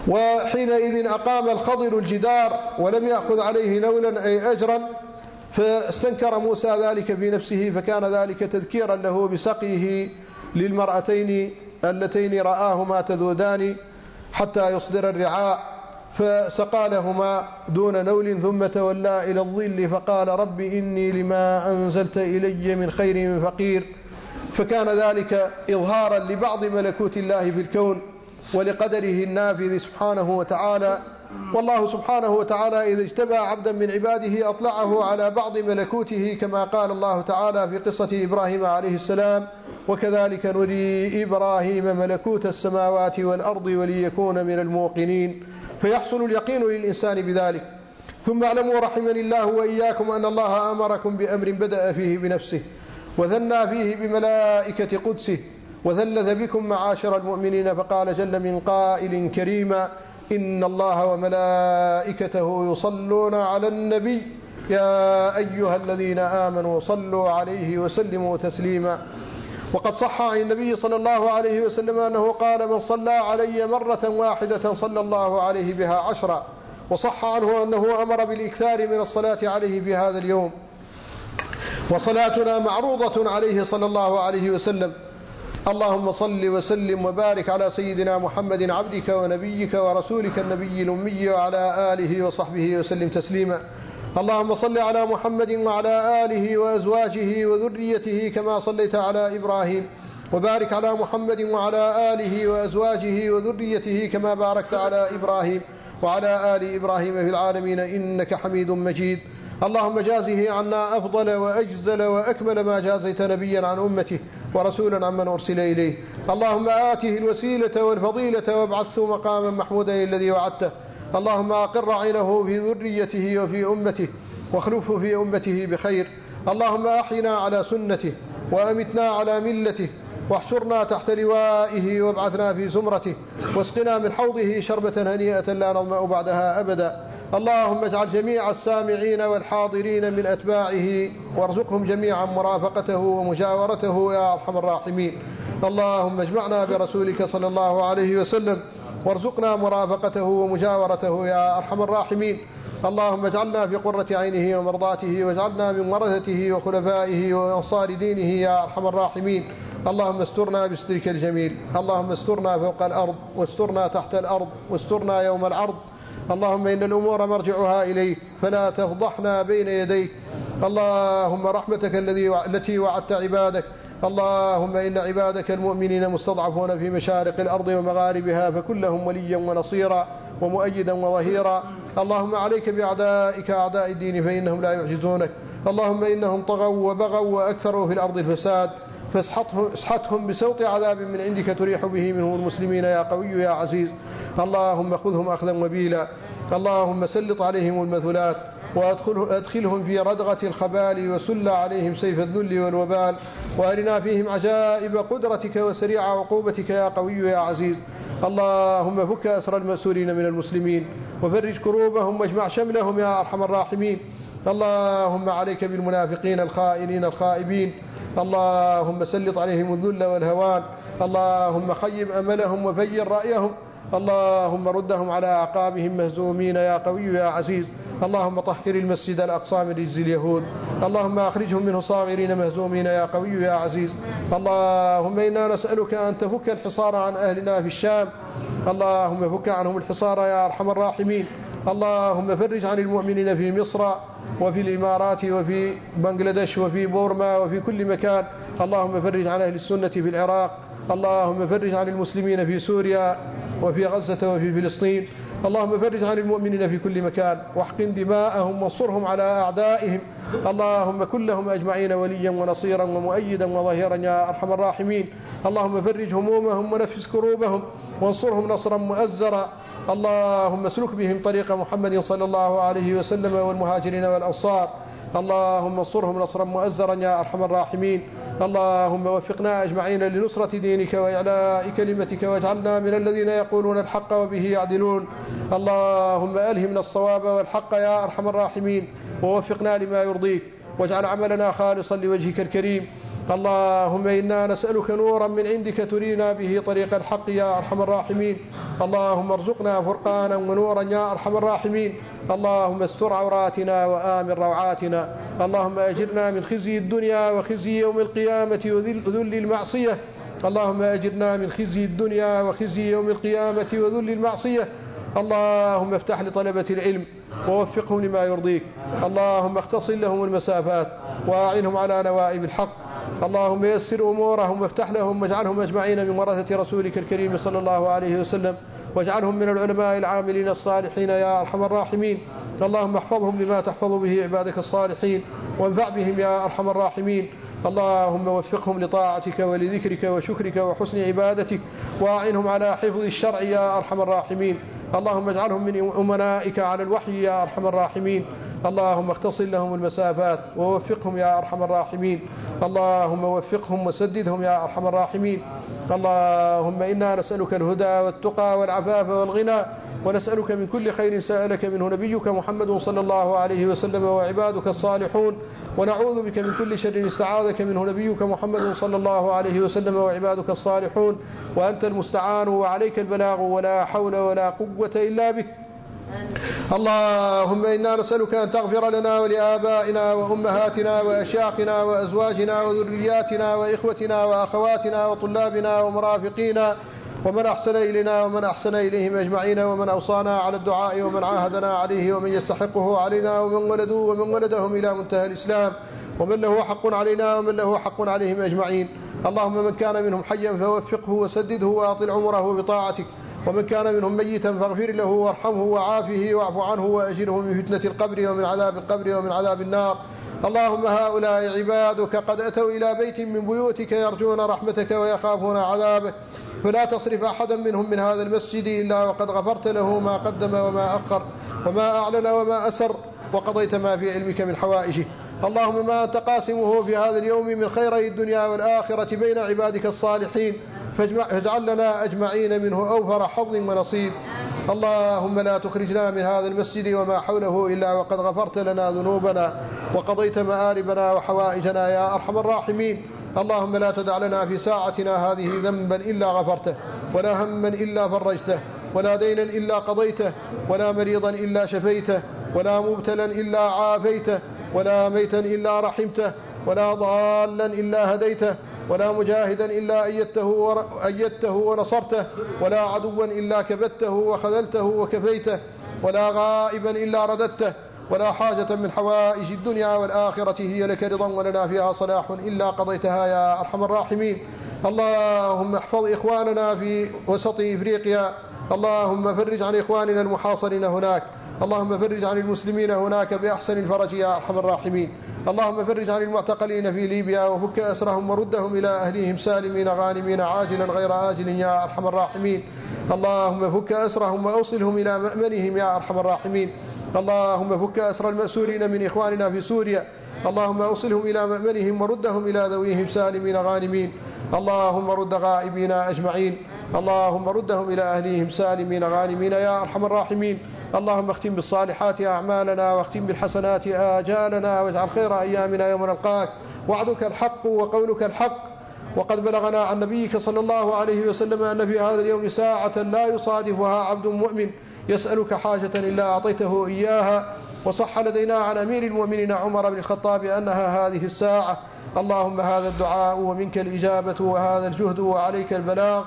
وحينئذ أقام الخضر الجدار ولم يأخذ عليه نولا أي أجرا، فاستنكر موسى ذلك في نفسه، فكان ذلك تذكيرا له بسقيه للمرأتين اللتين رآهما تذودان حتى يصدر الرعاء، فسقى لهما دون نول ثم تولى إلى الظل فقال رب إني لما أنزلت إلي من خير فقير. فكان ذلك إظهارا لبعض ملكوت الله في الكون ولقدره النافذ سبحانه وتعالى. والله سبحانه وتعالى إذا اجتبى عبدا من عباده أطلعه على بعض ملكوته، كما قال الله تعالى في قصة إبراهيم عليه السلام وكذلك نري إبراهيم ملكوت السماوات والأرض وليكون من الموقنين، فيحصل اليقين للإنسان بذلك. ثم اعلموا رحمني الله وإياكم أن الله أمركم بأمر بدأ فيه بنفسه وثنى فيه بملائكة قدسه وثلث بكم معاشر المؤمنين، فقال جل من قائل كريما إن الله وملائكته يصلون على النبي يا أيها الذين آمنوا صلوا عليه وسلموا تسليما. وقد صح عن النبي صلى الله عليه وسلم أنه قال من صلى علي مرة واحدة صلى الله عليه بها عشرا. وصح عنه أنه أمر بالإكثار من الصلاة عليه في هذا اليوم، وصلاتنا معروضة عليه صلى الله عليه وسلم. اللهم صل وسلم وبارك على سيدنا محمد عبدك ونبيك ورسولك النبي الأمي وعلى آله وصحبه وسلم تسليما. اللهم صل على محمد وعلى آله وأزواجه وذريته كما صليت على إبراهيم، وبارك على محمد وعلى آله وأزواجه وذريته كما باركت على إبراهيم وعلى آل إبراهيم في العالمين إنك حميد مجيد. اللهم جازه عنا أفضل وأجزل وأكمل ما جازيت نبيا عن أمته ورسولا عمن أرسل إليه. اللهم آته الوسيلة والفضيلة وابعثه مقاما محمودا الذي وعدته. اللهم أقر عينه في ذريته وفي أمته واخلفه في أمته بخير. اللهم أحينا على سنته وأمتنا على ملته واحشرنا تحت لوائه وابعثنا في زمرته واسقنا من حوضه شربة هنيئة لا نظمأ بعدها أبدا. اللهم اجعل جميع السامعين والحاضرين من أتباعه وارزقهم جميعا مرافقته ومجاورته يا أرحم الراحمين. اللهم اجمعنا برسولك صلى الله عليه وسلم وارزقنا مرافقته ومجاورته يا أرحم الراحمين. اللهم اجعلنا في قرة عينه ومرضاته واجعلنا من ورثته وخلفائه وأنصار دينه يا أرحم الراحمين. اللهم استرنا بسترك الجميل. اللهم استرنا فوق الأرض واسترنا تحت الأرض واسترنا يوم العرض. اللهم إن الأمور مرجعها إليك فلا تفضحنا بين يديك. اللهم رحمتك التي وعدت عبادك. اللهم إن عبادك المؤمنين مستضعفون في مشارق الأرض ومغاربها فكن لهم وليا ونصيرا ومؤيدا وظهيرا. اللهم عليك بأعدائك أعداء الدين فإنهم لا يعجزونك. اللهم إنهم طغوا وبغوا وأكثروا في الأرض الفساد فاسحتهم بسوط عذاب من عندك تريح به منهم المسلمين يا قوي يا عزيز. اللهم خذهم أخذا وبيلا. اللهم سلط عليهم المثلات وأدخلهم في ردغة الخبال وسل عليهم سيف الذل والوبال وأرنا فيهم عجائب قدرتك وسريع عقوبتك يا قوي يا عزيز. اللهم فك أسر المأسورين من المسلمين وفرج كروبهم واجمع شملهم يا أرحم الراحمين. اللهم عليك بالمنافقين الخائنين الخائبين. اللهم سلط عليهم الذل والهوان. اللهم خيب أملهم وفجر رأيهم. اللهم ردهم على أعقابهم مهزومين يا قوي يا عزيز. اللهم طهر المسجد الأقصى من رجز اليهود. اللهم أخرجهم منه صاغرين مهزومين يا قوي يا عزيز. اللهم إنا نسألك أن تفك الحصار عن أهلنا في الشام. اللهم فك عنهم الحصار يا أرحم الراحمين. اللهم فرج عن المؤمنين في مصر وفي الإمارات وفي بنغلاديش وفي بورما وفي كل مكان. اللهم فرج عن أهل السنة في العراق. اللهم فرج عن المسلمين في سوريا وفي غزة وفي فلسطين. اللهم فرج عن المؤمنين في كل مكان واحقن دماءهم وانصرهم على أعدائهم. اللهم كن لهم أجمعين وليا ونصيرا ومؤيدا وظهيرا يا أرحم الراحمين. اللهم فرج همومهم ونفس كروبهم وانصرهم نصرا مؤزرا. اللهم اسلك بهم طريق محمد صلى الله عليه وسلم والمهاجرين والأنصار. اللهم انصرهم نصرا مؤزرا يا أرحم الراحمين. اللهم وفقنا أجمعين لنصرة دينك وإعلاء كلمتك واجعلنا من الذين يقولون الحق وبه يعدلون. اللهم ألهمنا الصواب والحق يا أرحم الراحمين ووفقنا لما يرضيك واجعل عملنا خالصا لوجهك الكريم. اللهم إنا نسألك نورا من عندك ترينا به طريق الحق يا أرحم الراحمين. اللهم ارزقنا فرقانا ونورا يا أرحم الراحمين. اللهم استر عوراتنا وآمن روعاتنا. اللهم أجرنا من خزي الدنيا وخزي يوم القيامة وذل المعصية. اللهم أجرنا من خزي الدنيا وخزي يوم القيامة وذل المعصية. اللهم افتح لطلبة العلم ووفقهم لما يرضيك. اللهم اختصر لهم المسافات وأعنهم على نوائب الحق. اللهم يسر أمورهم وافتح لهم واجعلهم أجمعين من ورثة رسولك الكريم صلى الله عليه وسلم، واجعلهم من العلماء العاملين الصالحين يا أرحم الراحمين. اللهم احفظهم بما تحفظ به عبادك الصالحين وانفع بهم يا أرحم الراحمين. اللهم وفقهم لطاعتك ولذكرك وشكرك وحسن عبادتك، وأعنهم على حفظ الشرع يا أرحم الراحمين. اللهم اجعلهم من أمنائك على الوحي يا أرحم الراحمين. اللهم اختصر لهم المسافات ووفقهم يا أرحم الراحمين. اللهم وفقهم وسددهم يا أرحم الراحمين. اللهم إنا نسألك الهدى والتقى والعفاف والغنى، ونسألك من كل خير سألك منه نبيك محمد صلى الله عليه وسلم وعبادك الصالحون، ونعوذ بك من كل شر استعاذك منه نبيك محمد صلى الله عليه وسلم وعبادك الصالحون، وأنت المستعان وعليك البلاغ ولا حول ولا قوة إلا بك. اللهم إنا نسألك أن تغفر لنا ولآبائنا وأمهاتنا وأشياخنا وأزواجنا وذرياتنا وإخوتنا وأخواتنا وطلابنا ومرافقينا ومن أحسن إلينا ومن أحسن إليهم أجمعين، ومن أوصانا على الدعاء ومن عاهدنا عليه ومن يستحقه علينا ومن ولدوا ومن ولدهم إلى منتهى الإسلام، ومن له حق علينا ومن له حق عليهم أجمعين. اللهم من كان منهم حيا فوفقه وسدده وأطل عمره بطاعتك، ومن كان منهم ميتا فاغفر له وارحمه وعافه واعف عنه وأجره من فتنة القبر ومن عذاب القبر ومن عذاب النار. اللهم هؤلاء عبادك قد أتوا إلى بيت من بيوتك يرجون رحمتك ويخافون عذابك، فلا تصرف أحدا منهم من هذا المسجد إلا وقد غفرت له ما قدم وما أخر وما أعلن وما أسر، وقضيت ما في علمك من حوائجه. اللهم ما أنت قاسمه في هذا اليوم من خيري الدنيا والآخرة بين عبادك الصالحين، فاجعل لنا أجمعين منه أوفر حظ ونصيب. اللهم لا تخرجنا من هذا المسجد وما حوله إلا وقد غفرت لنا ذنوبنا وقضيت مآربنا وحوائجنا يا أرحم الراحمين. اللهم لا تدع لنا في ساعتنا هذه ذنبا إلا غفرته، ولا هما إلا فرجته، ولا دينا إلا قضيته، ولا مريضا إلا شفيته، ولا مبتلا إلا عافيته، ولا ميتا إلا رحمته، ولا ضالا إلا هديته، ولا مجاهدا إلا أيدته, أيدته ونصرته، ولا عدوا إلا كبته وخذلته وكفيته، ولا غائبا إلا رددته، ولا حاجة من حوائج الدنيا والآخرة هي لك رضا ولنا فيها صلاح إلا قضيتها يا أرحم الراحمين. اللهم احفظ إخواننا في وسط إفريقيا. اللهم فرج عن إخواننا المحاصرين هناك. اللهم فرج عن المسلمين هناك بأحسن الفرج يا أرحم الراحمين. اللهم فرج عن المعتقلين في ليبيا وفك أسرهم وردهم إلى أهليهم سالمين غانمين عاجلا غير آجل يا أرحم الراحمين. اللهم فك أسرهم وأوصلهم إلى مأمنهم يا أرحم الراحمين. اللهم فك أسر المأسورين من إخواننا في سوريا. اللهم أوصلهم إلى مأمنهم وردهم إلى ذويهم سالمين غانمين. اللهم رد غائبينا أجمعين. اللهم ردهم إلى أهليهم سالمين غانمين يا أرحم الراحمين. اللهم اختم بالصالحات أعمالنا واختم بالحسنات آجالنا، واجعل خير أيامنا يوم نلقاك. وعدك الحق وقولك الحق، وقد بلغنا عن نبيك صلى الله عليه وسلم أن في هذا اليوم ساعة لا يصادفها عبد مؤمن يسألك حاجة إلا أعطيته إياها. وصح لدينا عن أمير المؤمنين عمر بن الخطاب أنها هذه الساعة. اللهم هذا الدعاء ومنك الإجابة وهذا الجهد وعليك البلاغ.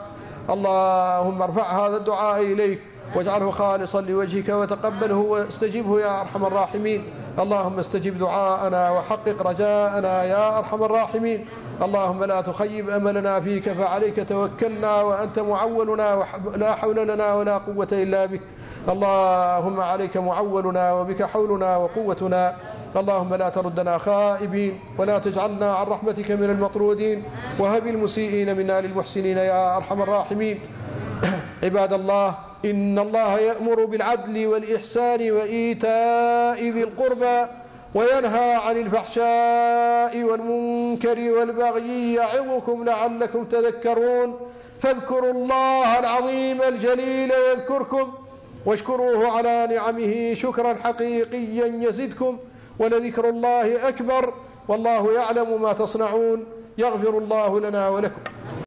اللهم ارفع هذا الدعاء إليك واجعله خالصا لوجهك وتقبله واستجبه يا أرحم الراحمين. اللهم استجب دعاءنا وحقق رجاءنا يا أرحم الراحمين. اللهم لا تخيب أملنا فيك، فعليك توكلنا وأنت معولنا ولا حول لنا ولا قوة إلا بك. اللهم عليك معولنا وبك حولنا وقوتنا. اللهم لا تردنا خائبين ولا تجعلنا عن رحمتك من المطرودين، وهب المسيئين منا للمحسنين يا أرحم الراحمين. عباد الله، إن الله يأمر بالعدل والإحسان وإيتاء ذي القربى وينهى عن الفحشاء والمنكر والبغي يعظكم لعلكم تذكرون. فاذكروا الله العظيم الجليل يذكركم، واشكروه على نعمه شكرا حقيقيا يزدكم، ولذكر الله أكبر، والله يعلم ما تصنعون. يغفر الله لنا ولكم.